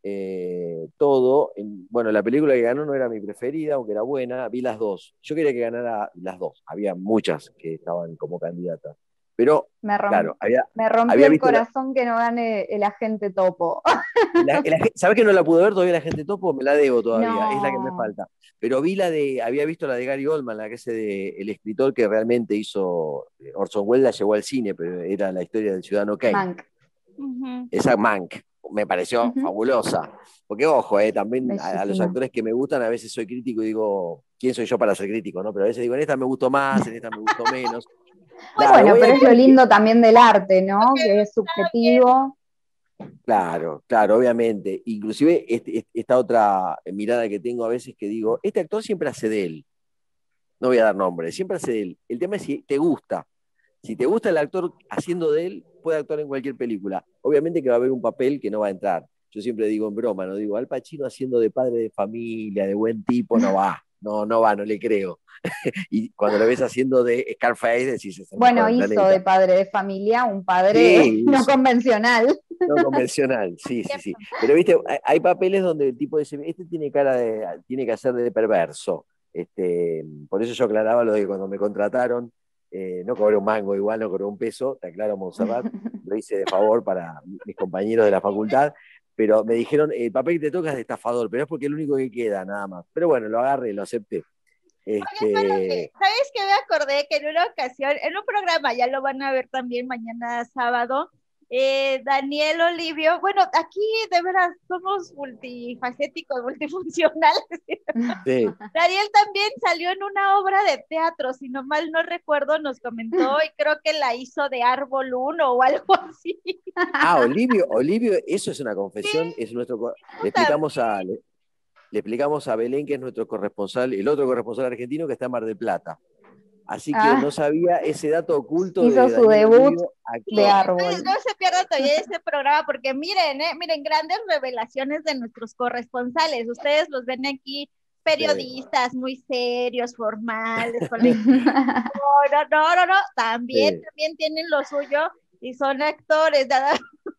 S4: Eh, todo. En, bueno, la película que ganó no era mi preferida, aunque era buena. Vi las dos. Yo quería que ganara las dos. Había muchas que estaban como candidatas. Pero,
S5: me, romp,
S4: claro, había,
S5: me rompió
S4: había
S5: el
S4: visto la,
S5: corazón que no gane el agente topo.
S4: La, la, ¿sabés que no la pude ver todavía la gente topo? Me la debo todavía, es la que me
S5: No.
S4: falta. Pero vi la de, había visto la de Gary Oldman, la que es de, el escritor que realmente hizo, Orson Welles la llevó al cine, pero era la historia del ciudadano Kane.
S5: Mank.
S3: Uh-huh.
S4: Esa Mank me pareció uh-huh. fabulosa. Porque ojo, eh, también a, a los actores que me gustan, a veces soy crítico y digo, ¿quién soy yo para ser crítico? ¿No? Pero a veces digo, en esta me gustó más, en esta me gustó menos.
S5: Claro, bueno, pero es lo lindo también del arte, ¿no? Que es subjetivo.
S4: Claro, claro, obviamente. Inclusive este, esta otra mirada que tengo a veces que digo, este actor siempre hace de él. No voy a dar nombre, siempre hace de él. El tema es si te gusta. Si te gusta el actor haciendo de él, puede actuar en cualquier película. Obviamente que va a haber un papel que no va a entrar. Yo siempre digo en broma, no digo, Al Pacino haciendo de padre de familia, de buen tipo, no va. no, no va, no le creo. Y cuando lo ves haciendo de Scarface, decís, es el
S5: Bueno,
S4: mejor del
S5: hizo
S4: planeta.
S5: de padre de familia un padre
S4: Sí,
S5: no
S4: hizo.
S5: convencional.
S4: No convencional, sí, sí, sí. Pero viste, hay, hay papeles donde el tipo dice, este tiene cara de, tiene que hacer de perverso. Este, por eso yo aclaraba lo de que cuando me contrataron, eh, no cobré un mango igual, no cobré un peso, te aclaro, Montserrat, lo hice de favor para mis compañeros de la facultad, pero me dijeron, el papel que te toca es de estafador, pero es porque es el único que queda, nada más. Pero bueno, lo agarré, lo acepté.
S3: Oye, espérame,
S4: Este,
S3: ¿sabes qué? Me acordé que en una ocasión, en un programa, ya lo van a ver también mañana sábado, eh, Daniel Olivio, bueno, aquí de veras somos multifacéticos, multifuncionales.
S4: sí.
S3: Daniel también salió en una obra de teatro, si no mal no recuerdo, nos comentó y creo que la hizo de Árbol uno o algo así.
S4: Ah, Olivio, Olivio, eso es una confesión,
S3: Sí,
S4: es nuestro, co- le
S3: también.
S4: explicamos a, le, le explicamos a Belén, que es nuestro corresponsal, el otro corresponsal argentino que está en Mar del Plata. Así que no
S5: Ah,
S4: sabía ese dato oculto
S5: hizo
S4: de
S5: su
S4: Daniel
S5: debut
S4: Olivio,
S5: de
S4: actor.
S3: Entonces, no
S5: árbol.
S3: se pierdan todavía este programa porque miren, eh, miren, grandes revelaciones de nuestros corresponsales. Ustedes los ven aquí periodistas muy serios, formales, con la... No, no, no, no, también,
S4: Sí,
S3: también tienen lo suyo y son actores. Nada.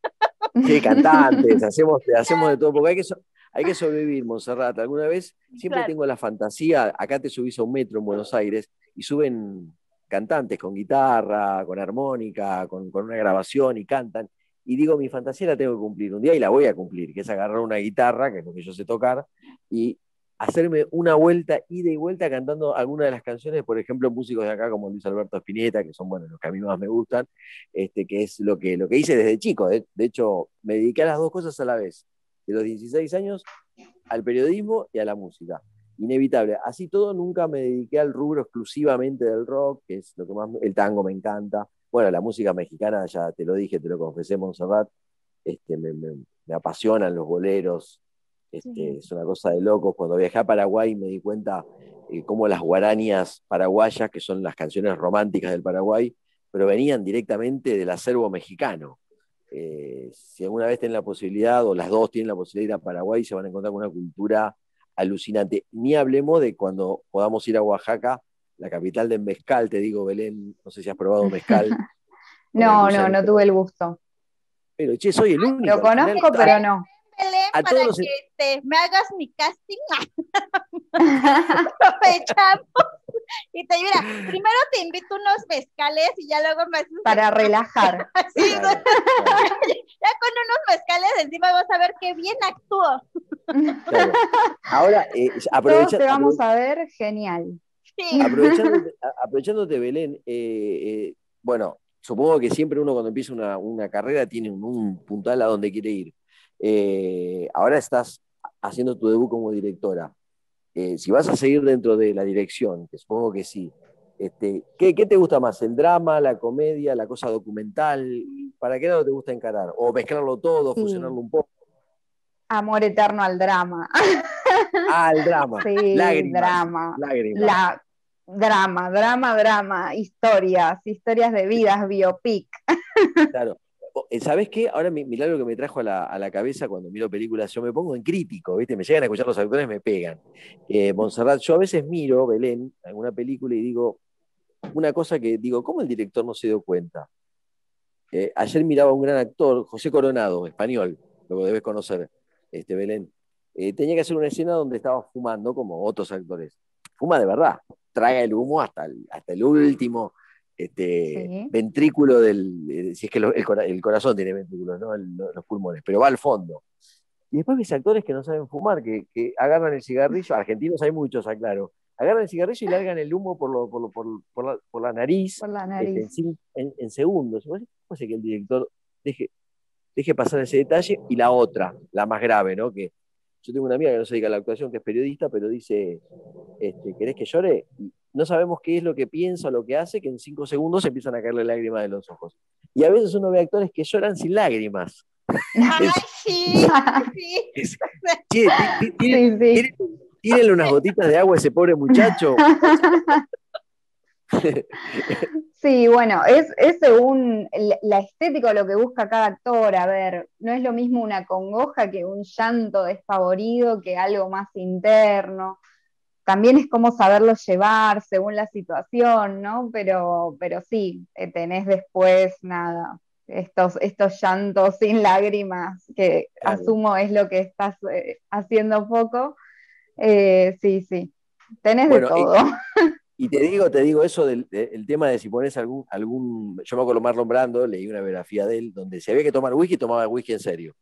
S4: sí, cantantes, hacemos, hacemos de todo, porque hay que, so- hay que sobrevivir, Montserrat. Alguna vez siempre
S3: Claro.
S4: tengo la fantasía, acá te subís a un metro en Buenos Aires y suben cantantes con guitarra, con armónica, con, con una grabación y cantan. Y digo, mi fantasía la tengo que cumplir un día y la voy a cumplir, que es agarrar una guitarra, que es lo que yo sé tocar, y hacerme una vuelta, ida y vuelta, cantando alguna de las canciones, por ejemplo, músicos de acá como Luis Alberto Spinetta, que son, bueno, los que a mí más me gustan, este, que es lo que, lo que hice desde chico. De, de hecho, me dediqué a las dos cosas a la vez, de los dieciséis años al periodismo y a la música. Inevitable. Así todo, nunca me dediqué al rubro exclusivamente del rock, que es lo que más, el tango me encanta. Bueno, la música mexicana, ya te lo dije, te lo confesé, Montserrat, este, me, me, me apasionan los boleros, este,
S3: Sí.
S4: es una cosa de locos. Cuando viajé a Paraguay me di cuenta eh, cómo las guarañas paraguayas, que son las canciones románticas del Paraguay, pero venían directamente del acervo mexicano. Eh, si alguna vez tienen la posibilidad, o las dos tienen la posibilidad de ir a Paraguay, se van a encontrar con una cultura alucinante. Ni hablemos de cuando podamos ir a Oaxaca, la capital de mezcal, te digo, Belén, no sé si has probado mezcal con el
S5: No, no, no
S4: gusanito.
S5: tuve el gusto.
S4: Pero, che, soy el único,
S5: Lo
S4: al final,
S5: conozco, pero no.
S3: Belén,
S4: a
S3: para
S4: todos los...
S3: que te, me hagas mi casting. Aprovechamos. Y te mira, primero te invito unos mezcales y ya luego me haces
S5: Para relajar.
S3: sí,
S4: Claro,
S3: ¿no?
S4: claro,
S3: Ya con unos mezcales encima vas a ver qué bien actúo.
S4: claro. Ahora, eh,
S5: Todos
S4: aprovecha,
S5: te vamos
S4: aprove-
S5: a ver, genial.
S3: Sí.
S4: aprovechándote, a- aprovechándote, Belén, eh, eh, bueno, supongo que siempre uno cuando empieza una, una carrera tiene un, un puntal a donde quiere ir. Eh, ahora estás haciendo tu debut como directora. Eh, si vas a seguir dentro de la dirección, que supongo que sí, este, ¿qué, qué te gusta más? ¿El drama, la comedia, la cosa documental? ¿Para qué lado te gusta encarar? ¿O mezclarlo todo,
S5: Sí.
S4: fusionarlo un poco?
S5: Amor eterno al drama.
S4: Ah, el drama.
S5: Sí,
S4: Lágrimas.
S5: drama.
S4: Lágrimas.
S5: La, drama, drama, drama. Historias, historias de vidas, biopic.
S4: Claro. ¿Sabés qué? Ahora mirá lo que me trajo a la, a la cabeza cuando miro películas. Yo me pongo en crítico, ¿viste? Me llegan a escuchar los actores, me pegan. Eh, Montserrat, yo a veces miro, Belén, alguna película y digo una cosa que digo, ¿cómo el director no se dio cuenta? Eh, ayer miraba a un gran actor, José Coronado, español, lo debes conocer, este, Belén. Eh, tenía que hacer una escena donde estaba fumando, como otros actores. Fuma de verdad, traga el humo hasta el, hasta el último este,
S5: Sí.
S4: ventrículo del. Eh, si es que lo, el, cora, el, corazón tiene ventrículos, ¿no? El, los pulmones, pero va al fondo. Y después ves actores que no saben fumar, que, que agarran el cigarrillo, argentinos hay muchos, aclaro, agarran el cigarrillo y largan el humo por, lo, por, lo, por, por, la, por la nariz,
S5: Por la
S4: este,
S5: nariz.
S4: en, en, en segundos. ¿Cómo hace que el director deje, deje pasar ese detalle? Y la otra, la más grave, ¿no? Que yo tengo una amiga que no se dedica a la actuación, que es periodista, pero dice, este, ¿querés que llore? Y no sabemos qué es lo que piensa o lo que hace, que en cinco segundos empiezan a caerle lágrimas de los ojos. Y a veces uno ve actores que lloran sin lágrimas.
S3: Ay,
S4: Es,
S3: sí, sí.
S4: es, che, tí- tí-
S5: Sí,
S4: tírenle-
S5: sí.
S4: tírenle- tírenle unas gotitas de agua a ese pobre muchacho.
S5: Sí, bueno, es, es según la la estética lo que busca cada actor. A ver, no es lo mismo una congoja que un llanto despavorido, que algo más interno. también es como saberlo llevar según la situación, ¿no? Pero, pero sí, eh, tenés después nada, estos, estos llantos sin lágrimas, que
S4: Claro.
S5: asumo es lo que estás eh, haciendo poco. Eh, sí, sí, tenés de
S4: Bueno, y,
S5: todo.
S4: y te digo, te digo eso del de- el tema de si pones algún, algún, yo me acuerdo Marlon Brando, leí una biografía de él, donde si había que tomar whisky, tomaba whisky en serio.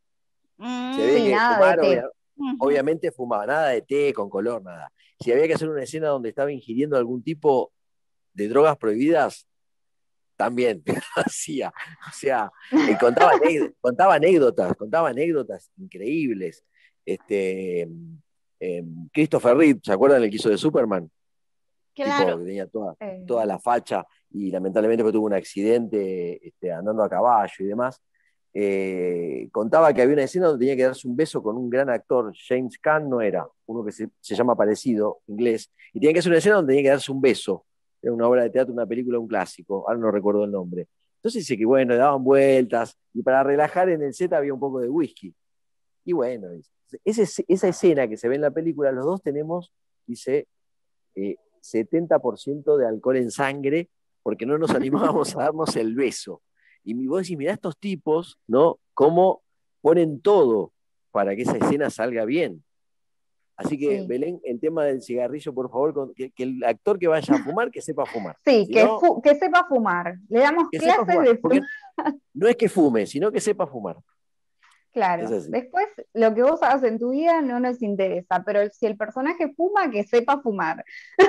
S4: Si había
S5: Sí,
S3: Mm,
S4: que
S5: nada de
S4: fumar,
S5: té.
S4: obvia-
S3: ujú.
S4: obviamente fumaba, nada de té con color, nada. Si había que hacer una escena donde estaba ingiriendo algún tipo de drogas prohibidas, también lo hacía. O sea, eh, contaba, anécd- contaba anécdotas, contaba anécdotas increíbles. Este, eh, Christopher Reeve, ¿se acuerdan el que hizo de Superman? Tipo,
S3: Claro.
S4: que tenía toda,
S5: Eh,
S4: toda la facha y lamentablemente pues, tuvo un accidente este, andando a caballo y demás. Eh, contaba que había una escena donde tenía que darse un beso con un gran actor, James Caan no era, uno que se, se llama parecido, inglés, y tenía que hacer una escena donde tenía que darse un beso. Era una obra de teatro, una película, un clásico, ahora no recuerdo el nombre. Entonces dice que bueno, le daban vueltas, y para relajar en el set había un poco de whisky. Y bueno, dice, ese, esa escena que se ve en la película, los dos tenemos, dice, eh, setenta por ciento de alcohol en sangre porque no nos animábamos a darnos el beso. Y vos decís, mirá estos tipos, ¿no? Cómo ponen todo para que esa escena salga bien. Así que,
S5: sí.
S4: Belén, el tema del cigarrillo, por favor, con- que, que el actor que vaya a fumar, que sepa fumar.
S5: Sí,
S4: Si
S5: que,
S4: no,
S5: fu- que sepa fumar. Le damos
S4: que sepa
S5: clases
S4: fumar.
S5: de
S4: Porque
S5: fumar.
S4: no es que fume, sino que sepa fumar. Es
S5: Claro.
S4: así.
S5: Después, lo que vos hagas en tu vida no nos interesa, pero si el personaje fuma, que sepa fumar.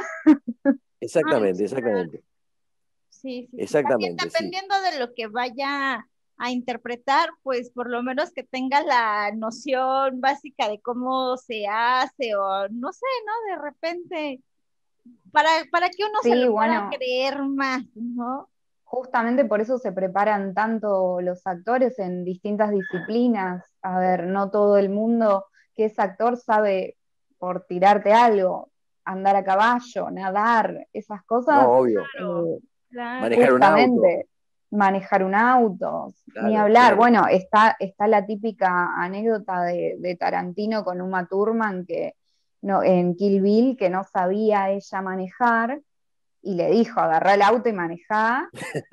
S3: Ay,
S4: Exactamente,
S3: sí, claro.
S4: exactamente.
S3: Sí, sí, sí. También
S4: Exactamente, sí.
S3: dependiendo de lo que vaya a interpretar, pues por lo menos que tenga la noción básica de cómo se hace o no sé, ¿no? De repente, para, para que uno se
S5: Sí,
S3: lo pueda
S5: bueno,
S3: creer más, ¿no?
S5: justamente por eso se preparan tanto los actores en distintas disciplinas. A ver, no todo el mundo que es actor sabe, por tirarte algo, andar a caballo, nadar, esas
S4: No,
S5: cosas,
S4: obvio.
S3: Claro,
S5: eh,
S3: claro.
S4: Manejar un auto.
S5: justamente manejar un auto, ni
S4: Claro,
S5: hablar.
S4: claro.
S5: Bueno, está, está la típica anécdota de, de Tarantino con Uma Thurman que no, en Kill Bill, que no sabía ella manejar, y le dijo, agarrá el auto y manejá,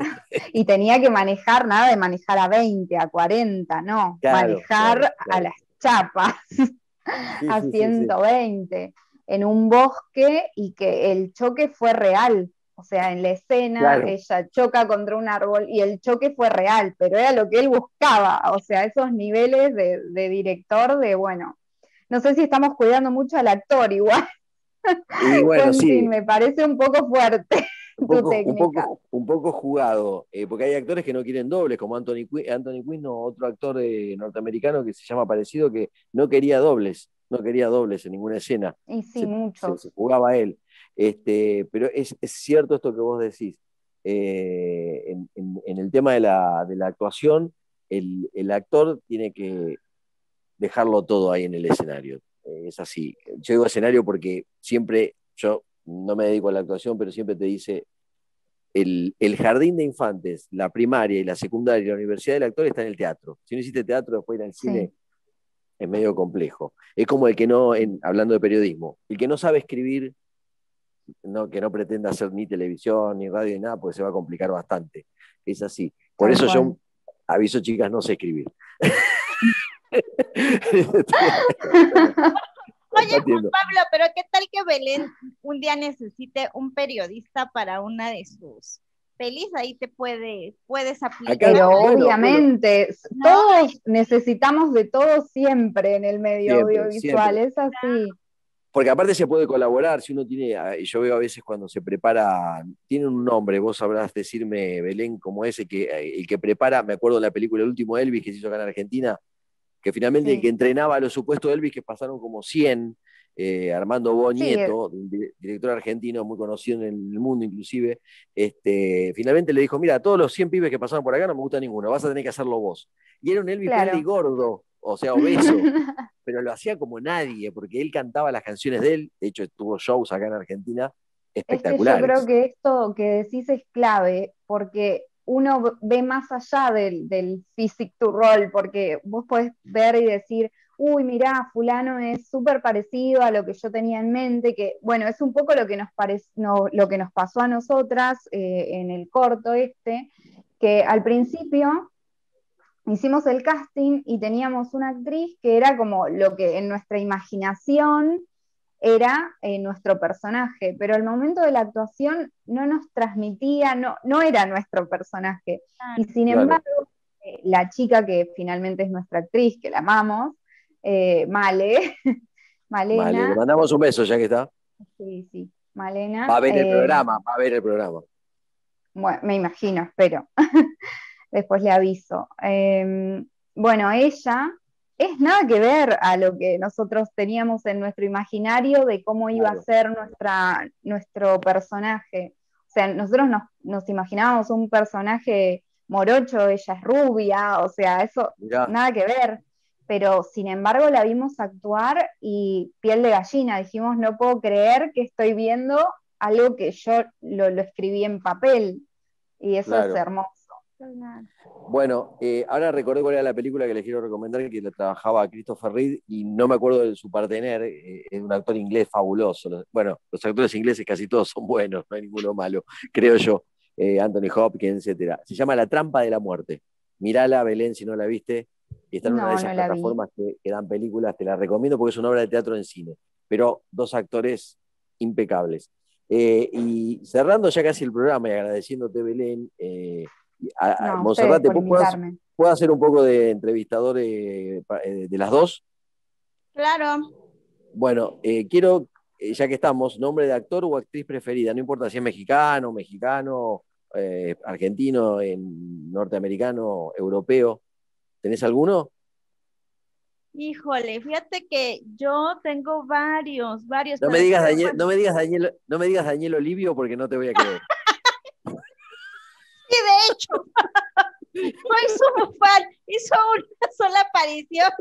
S5: y tenía que manejar, nada de manejar a veinte, a cuarenta, no,
S4: Claro, claro,
S5: manejar a
S4: claro.
S5: las chapas,
S4: Sí,
S5: a
S4: sí, sí, sí.
S5: ciento veinte, en un bosque, y que el choque fue real. O sea, en la escena
S4: Claro.
S5: ella choca contra un árbol y el choque fue real, pero era lo que él buscaba. O sea, esos niveles de, de director de, bueno, no sé si estamos cuidando mucho al actor igual.
S4: Y bueno,
S5: Quentin,
S4: sí,
S5: me parece un poco fuerte
S4: un
S5: tu
S4: poco, un
S5: técnica.
S4: poco, un poco jugado, eh, porque hay actores que no quieren dobles, como Anthony Quinn, Anthony Quinn o otro actor eh, norteamericano que se llama parecido, que no quería dobles, no quería dobles en ninguna escena,
S5: Y sí,
S4: se, se-
S5: muchos.
S4: se jugaba él. Este, pero es, es cierto esto que vos decís. Eh, en, en- en el tema de la, de la actuación, el, el actor tiene que dejarlo todo ahí en el escenario. Eh, es así. Yo digo escenario porque siempre, yo no me dedico a la actuación, pero siempre te dice, el, el jardín de infantes, la primaria y la secundaria y la universidad del actor está en el teatro. Si no hiciste teatro, después ir al cine
S5: Sí,
S4: es medio complejo. Es como el que no, en, hablando de periodismo, el que no sabe escribir, no, que no pretenda hacer ni televisión, ni radio, ni nada, porque se va a complicar bastante. Es así. Por
S5: tal
S4: eso yo
S5: cual.
S4: aviso, chicas, no sé escribir.
S3: Oye, Juan
S4: Compartiendo.
S3: Pablo, pero ¿qué tal que Belén un día necesite un periodista para una de sus pelis? Ahí te puede, puedes aplicar,
S4: Acá,
S5: Pero
S4: bueno, bueno,
S5: obviamente,
S3: ¿no?
S5: todos necesitamos de todos siempre en el medio
S4: siempre,
S5: audiovisual,
S4: siempre.
S5: es así.
S4: Porque aparte se puede colaborar, si uno tiene, ah, yo veo a veces cuando se prepara, tiene un nombre, vos sabrás decirme, Belén, como ese, que, eh, el que prepara, me acuerdo de la película El último Elvis que se hizo acá en Argentina, que finalmente el que
S5: Sí,
S4: entrenaba a los supuestos Elvis, que pasaron como cien, eh, Armando Bo
S5: sí, eh,
S4: Nieto, un di- director argentino muy conocido en el mundo inclusive, este, finalmente le dijo, mira, a todos los cien pibes que pasaron por acá no me gusta ninguno, vas a tener que hacerlo vos. Y era un Elvis Presley
S5: claro.
S4: gordo, o sea, obeso, pero lo hacía como nadie, porque él cantaba las canciones de él, de hecho tuvo shows acá en Argentina
S5: Es que yo creo
S4: espectaculares.
S5: que esto que decís es clave, porque uno ve más allá del, del physique to role, porque vos podés ver y decir, uy, mirá, fulano es súper parecido a lo que yo tenía en mente, que bueno, es un poco lo que nos, parec- no, lo que nos pasó a nosotras eh, en el corto este, que al principio hicimos el casting y teníamos una actriz que era como lo que en nuestra imaginación era eh, nuestro personaje, pero al momento de la actuación no nos transmitía, no, no era nuestro personaje. Y sin
S4: Claro.
S5: embargo, eh, la chica que finalmente es nuestra actriz, que la amamos, eh, Male, Malena,
S4: Vale, le mandamos un beso ya que está.
S5: sí, sí, Malena,
S4: Va a ver el
S5: eh,
S4: programa, va a ver el programa.
S5: bueno, me imagino, espero. Después le aviso. Eh, bueno, ella es nada que ver a lo que nosotros teníamos en nuestro imaginario de cómo iba
S4: Claro.
S5: a ser nuestra, nuestro personaje. O sea, nosotros nos, nos imaginábamos un personaje morocho, ella es rubia, o sea, eso
S4: Mirá,
S5: nada que ver. Pero sin embargo la vimos actuar y piel de gallina, dijimos, no puedo creer que estoy viendo algo que yo lo, lo escribí en papel, y eso es
S4: claro.
S5: hermoso.
S4: Bueno, eh, ahora recordé cuál era la película que les quiero recomendar, que la trabajaba Christopher Reeve, y no me acuerdo de su partener, eh, es un actor inglés fabuloso. Los- Bueno, los actores ingleses casi todos son buenos, no hay ninguno malo, creo yo. Eh, Anthony Hopkins, etcétera. Se llama La trampa de la muerte. Mirala, Belén, si no la viste, y está en una de
S5: No,
S4: esas
S5: no la vi.
S4: plataformas que, que dan películas, te la recomiendo porque es una obra de teatro en cine, pero dos actores impecables. Eh, y cerrando ya casi el programa y agradeciéndote, Belén, eh, a, a,
S5: No, a ustedes
S4: Monserrate,
S5: por
S4: ¿vos podés,
S5: invitarme.
S4: podés hacer un poco de entrevistador eh, pa- eh, de las dos?
S3: Claro.
S4: Bueno, eh, quiero, eh, ya que estamos, nombre de actor o actriz preferida, no importa si es mexicano, mexicano, eh, argentino, en, norteamericano, europeo. ¿Tenés alguno?
S3: Híjole, fíjate que yo tengo varios, varios,
S4: No me
S3: pero
S4: digas Daniel, no me digas Daniel, no me digas Daniel Olivio porque no te voy a creer.
S3: sí, de hecho, soy su fan, hizo una sola aparición.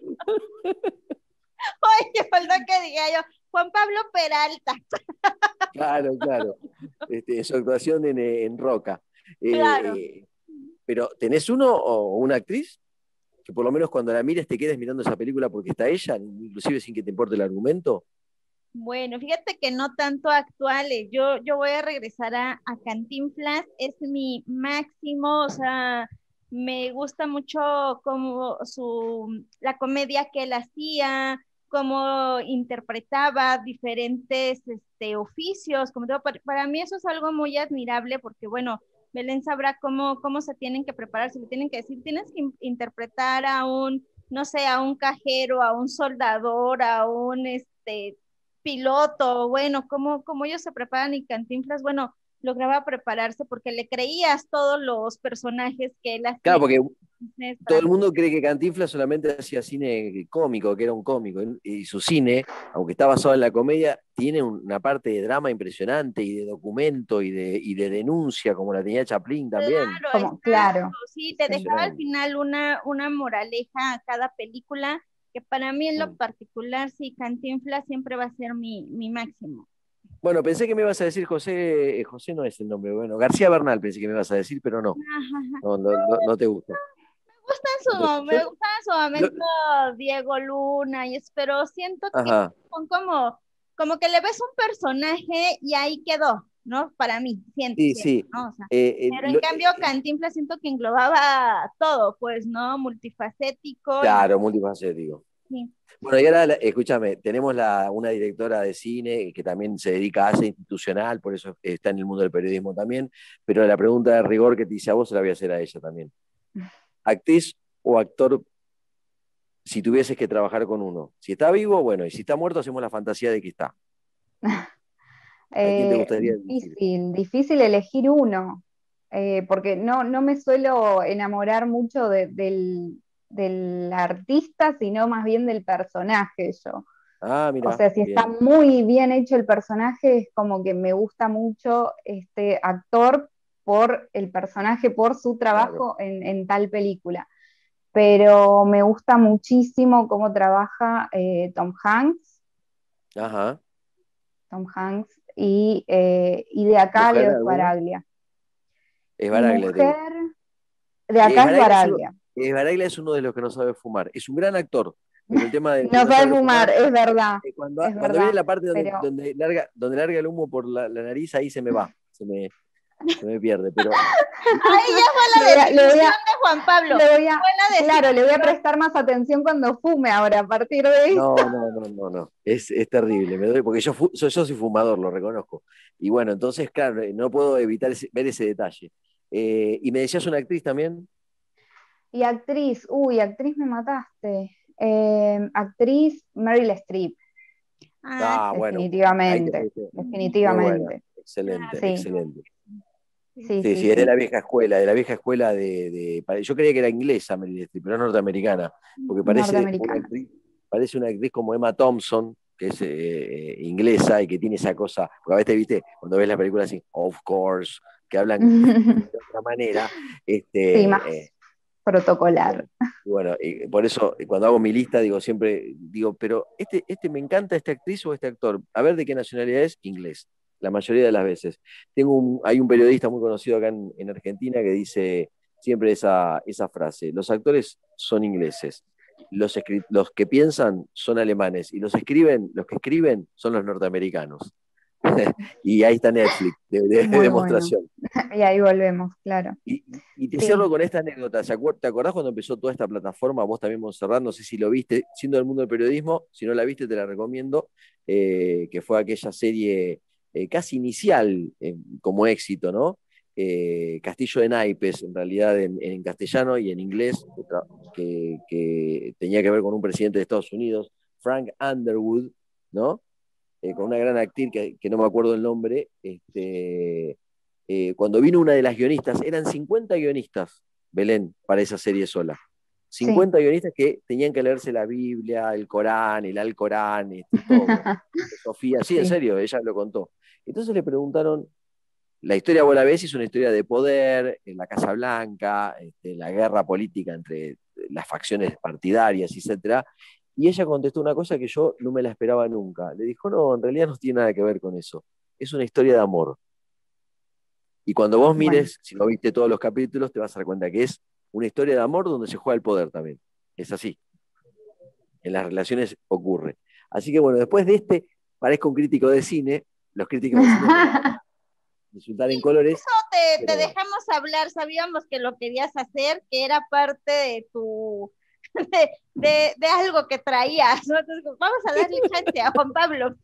S3: Oye, faltó que diga yo, Juan Pablo Peralta.
S4: Claro, claro. Este, su actuación en, eh, en Roca.
S3: Claro.
S4: Eh, pero, ¿tenés uno o una actriz que por lo menos cuando la mires te quedes mirando esa película porque está ella, inclusive sin que te importe el argumento?
S3: Bueno, fíjate que no tanto actuales. Yo, yo voy a regresar a, a Cantinflas, es mi máximo, o sea, me gusta mucho como su, la comedia que él hacía, cómo interpretaba diferentes este, oficios. Como digo, para, para mí eso es algo muy admirable porque, bueno, Belén sabrá cómo, cómo se tienen que preparar, si le tienen que decir, tienes que in- interpretar a un, no sé, a un cajero, a un soldador, a un, este, piloto, bueno, cómo, cómo ellos se preparan y Cantinflas, bueno, lograba prepararse porque le creías todos los personajes que él hacía.
S4: Claro, porque
S3: Entonces,
S4: todo
S3: para
S4: el
S3: mí,
S4: mundo cree que Cantinflas solamente hacía cine cómico, que era un cómico, y su cine, aunque está basado en la comedia, tiene una parte de drama impresionante y de documento y de, y de denuncia, como la tenía Chaplin también.
S3: claro,
S5: Como,
S3: exacto,
S5: claro,
S3: sí, te
S5: sí.
S3: dejaba al
S4: Impresionante.
S3: final una, una moraleja a cada película, que para mí en lo
S4: Mm.
S3: particular, sí, Cantinflas siempre va a ser mi, mi máximo.
S4: Bueno, pensé que me ibas a decir José, eh, José no es el nombre, bueno, García Bernal pensé que me ibas a decir, pero no,
S3: Ajá.
S4: no, no, no, no te gusta.
S3: Me gusta en
S4: No
S3: su,
S4: te gusta.
S3: mo-
S4: Yo-
S3: me gusta en su
S4: yo-
S3: momento Diego Luna, y es, pero siento que
S4: ajá,
S3: son como, como que le ves un personaje y ahí quedó, ¿no? Para mí, siento,
S4: sí,
S3: siento,
S4: sí.
S3: ¿no? O sea,
S4: Eh, eh,
S3: pero en
S4: lo-
S3: cambio
S4: eh,
S3: Cantinflas siento que englobaba todo, pues, ¿no? Multifacético y
S4: claro, multifacético.
S3: sí.
S4: Bueno, y ahora, la- escúchame, tenemos la, una directora de cine que también se dedica a ese institucional, por eso está en el mundo del periodismo también, pero la pregunta de rigor que te hice a vos se la voy a hacer a ella también. ¿Actriz o actor si tuvieses que trabajar con uno? Si está vivo, bueno, y si está muerto, hacemos la fantasía de que está. ¿A quién te
S5: Eh,
S4: gustaría decir?
S5: difícil, difícil elegir uno, eh, porque no, no me suelo enamorar mucho de- del, del artista, sino más bien del personaje yo.
S4: Ah,
S5: O
S4: mira,
S5: sea, si está
S4: bien,
S5: muy bien hecho el personaje, es como que me gusta mucho este actor por el personaje, por su
S4: claro.
S5: trabajo en, en tal película. Pero me gusta muchísimo cómo trabaja eh, Tom Hanks,
S4: Ajá.
S5: Tom Hanks, y, eh, y de acá
S4: ¿Mujer
S5: Leo
S4: alguna?
S5: Esbaraglia.
S4: Es
S5: Y
S4: Baraglia, te
S5: mujer,
S4: gusta.
S5: de
S4: Es
S5: acá es
S4: Baraglia es uno,
S5: Baraglia.
S4: es Baraglia es uno de los que no sabe fumar. Es un gran actor, pero el tema de, de
S5: No
S4: no
S5: sabe
S4: saber
S5: fumar,
S4: fumar,
S5: es verdad,
S4: eh, cuando,
S5: es
S4: cuando
S5: verdad.
S4: viene la parte donde,
S5: Pero
S4: donde, larga, donde larga el humo por la, la nariz, ahí se me va, se me, se me pierde, pero
S3: Ahí ya fue
S5: le
S3: la
S5: voy a- le voy
S3: definición
S5: a-
S3: de Juan Pablo.
S5: le voy a,
S3: Fue la
S5: claro, le voy a
S3: definición.
S5: prestar más atención cuando fume ahora, a partir de esto.
S4: no, no, no, no, no, es, es terrible, me doy, porque yo, fu- soy, yo soy fumador, lo reconozco. Y bueno, entonces, claro, eh, no puedo evitar ese- ver ese detalle. Eh, y me decías una actriz también.
S5: Y actriz, uy, actriz me mataste. Eh, actriz Meryl Streep,
S3: Ah,
S4: Ah, bueno, ahí te
S5: definitivamente,
S4: fuiste. Muy buena,
S5: definitivamente.
S4: excelente,
S3: claro.
S5: Sí,
S4: excelente.
S5: sí,
S4: Sí,
S5: sí,
S4: sí, es de la
S5: sí.
S4: vieja escuela, de la vieja escuela de, de- pare- yo creía que era inglesa, Meryl Streep, pero es norteamericana, porque parece una
S5: Norteamericana.
S4: actriz, parece una actriz como Emma Thompson, que es eh, inglesa y que tiene esa cosa, porque a veces, viste, cuando ves la película así, of course, que hablan de otra manera,
S5: Sí, más
S4: este, eh,
S5: protocolar.
S4: y bueno, y por eso eh, cuando hago mi lista digo siempre, digo, pero este, este me encanta, esta actriz o este actor, a ver de qué nacionalidad es, inglés, la mayoría de las veces. Tengo un, hay un periodista muy conocido acá en, en Argentina que dice siempre esa, esa frase, los actores son ingleses, los, escri- los que piensan son alemanes y los escriben, los que escriben son los norteamericanos. Y ahí está Netflix, de, de- de
S5: Muy bueno.
S4: demostración.
S5: Y ahí volvemos, claro.
S4: Y, y te
S5: Sí.
S4: cierro con esta anécdota. ¿Se acuer- ¿Te acordás cuando empezó toda esta plataforma? Vos también, Montserrat, no sé si lo viste, siendo del mundo del periodismo, si no la viste te la recomiendo, eh, que fue aquella serie eh, casi inicial eh, como éxito, ¿no? Eh, Castillo de Naipes, en realidad en, en castellano y en inglés, que, tra- que- que tenía que ver con un presidente de Estados Unidos, Frank Underwood, ¿no? Eh, con una gran actriz que, que no me acuerdo el nombre, este, eh, cuando vino una de las guionistas, eran cincuenta guionistas, Belén, para esa serie sola.
S5: Sí.
S4: cincuenta guionistas que tenían que leerse la Biblia, el Corán, el Alcorán, este, todo. Sofía, sí, en
S5: Sí.
S4: serio, ella lo contó. Entonces le preguntaron, la historia vos la ves, es una historia de poder, en la Casa Blanca, este, la guerra política entre las facciones partidarias, etcétera. Y ella contestó una cosa que yo no me la esperaba nunca. Le dijo, no, en realidad no tiene nada que ver con eso. Es una historia de amor. Y cuando vos mires,
S5: Bueno.
S4: si no viste todos los capítulos, te vas a dar cuenta que es una historia de amor donde se juega el poder también. Es así. En las relaciones ocurre. Así que bueno, después de este, parezco un crítico de cine, los críticos de cine me van a insultar en colores.
S3: Eso te, te
S4: pero-
S3: dejamos hablar, sabíamos que lo querías hacer, que era parte de tu, de, de, de algo que traías, ¿no? Entonces, vamos a darle chance a Juan Pablo,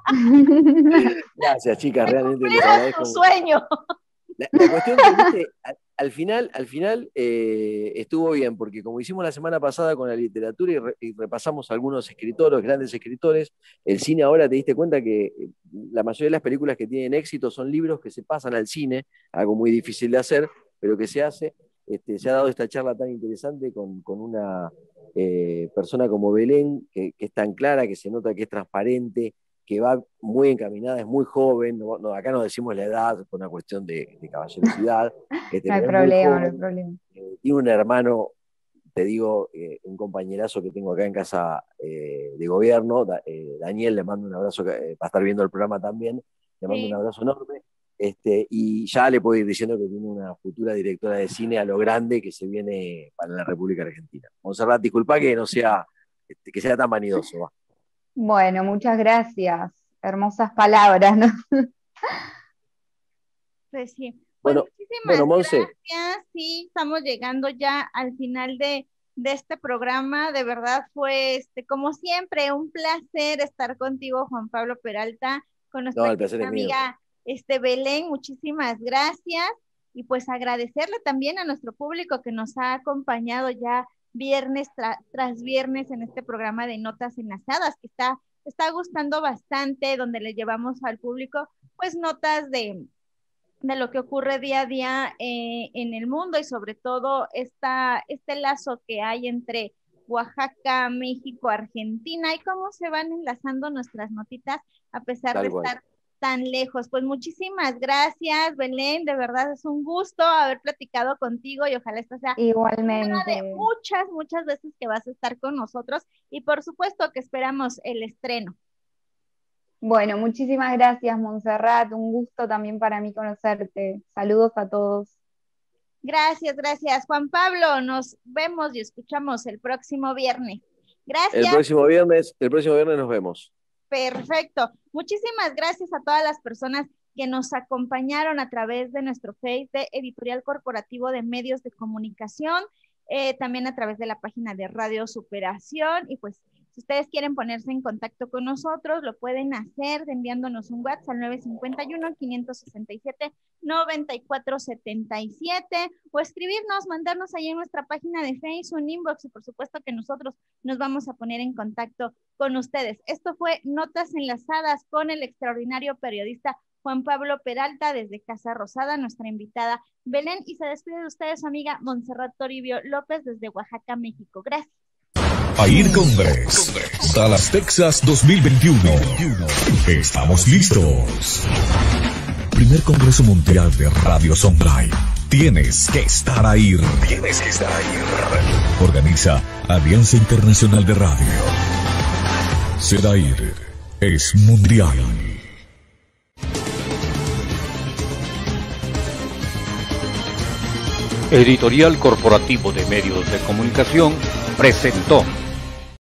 S4: Gracias, chicas, realmente les
S3: cumplimos
S4: agradezco
S3: tu
S4: mucho.
S3: sueño.
S4: La, la cuestión que, viste, al, al final, al final eh, estuvo bien, porque como hicimos la semana pasada con la literatura y, re- y repasamos algunos escritores, grandes escritores, el cine ahora te diste cuenta que eh, la mayoría de las películas que tienen éxito son libros que se pasan al cine, algo muy difícil de hacer, pero que se hace. Este, se ha dado esta charla tan interesante con, con una eh, persona como Belén, que, que es tan clara, que se nota que es transparente, que va muy encaminada, es muy joven, no, no, acá no decimos la edad por una cuestión de, de caballerosidad, este,
S5: No hay
S4: pero es muy
S5: problema, no hay
S4: joven,
S5: problema.
S4: eh, tiene un hermano, te digo, eh, un compañerazo que tengo acá en casa eh, de gobierno, da, eh, Daniel, le mando un abrazo, eh, va a estar viendo el programa también, le mando
S3: Sí.
S4: un abrazo enorme, este, y ya le puedo ir diciendo que tiene una futura directora de cine a lo grande que se viene para la República Argentina. Montserrat, disculpa que no sea, este, que sea tan vanidoso, va.
S5: Bueno, muchas gracias. Hermosas palabras, ¿no?
S3: Pues sí. Pues
S4: Bueno,
S3: muchísimas
S4: bueno, Monse,
S3: gracias. Sí, estamos llegando ya al final de, de este programa. De verdad fue, este, como siempre, un placer estar contigo, Juan Pablo Peralta, con nuestra
S4: no, el placer es mío.
S3: amiga este, Belén. Muchísimas gracias. Y pues agradecerle también a nuestro público que nos ha acompañado ya viernes tra tras viernes en este programa de Notas Enlazadas, que está, está gustando bastante, donde le llevamos al público pues notas de de lo que ocurre día a día eh, en el mundo y sobre todo esta, este lazo que hay entre Oaxaca, México, Argentina y cómo se van enlazando nuestras notitas a pesar
S4: Tal
S3: de
S4: cual.
S3: estar tan lejos. Pues muchísimas gracias, Belén, de verdad es un gusto haber platicado contigo y ojalá esta sea una de
S5: Igualmente.
S3: muchas, muchas veces que vas a estar con nosotros y por supuesto que esperamos el estreno.
S5: Bueno, muchísimas gracias, Montserrat. Un gusto también para mí conocerte. Saludos a todos.
S3: Gracias, gracias. Juan Pablo, nos vemos y escuchamos el próximo viernes. Gracias.
S4: El próximo viernes, el próximo viernes nos vemos.
S3: Perfecto. Muchísimas gracias a todas las personas que nos acompañaron a través de nuestro Face de Editorial Corporativo de Medios de Comunicación, eh, también a través de la página de Radio Superación. Y pues, si ustedes quieren ponerse en contacto con nosotros, lo pueden hacer enviándonos un WhatsApp al nueve cinco uno, cinco seis siete, nueve cuatro siete siete o escribirnos, mandarnos ahí en nuestra página de Facebook, un inbox, y por supuesto que nosotros nos vamos a poner en contacto con ustedes. Esto fue Notas Enlazadas con el extraordinario periodista Juan Pablo Peralta desde Casa Rosada, nuestra invitada Belén, y se despide de ustedes su amiga Montserrat Toribio López desde Oaxaca, México. Gracias.
S2: AIR Congress, Dallas, Texas dos mil veintiuno. Estamos listos. Primer Congreso Mundial de Radios Online. Tienes que estar ahí. Tienes que estar ahí. Organiza Alianza Internacional de Radio. SEDAIR es mundial.
S1: Editorial Corporativo de Medios de Comunicación presentó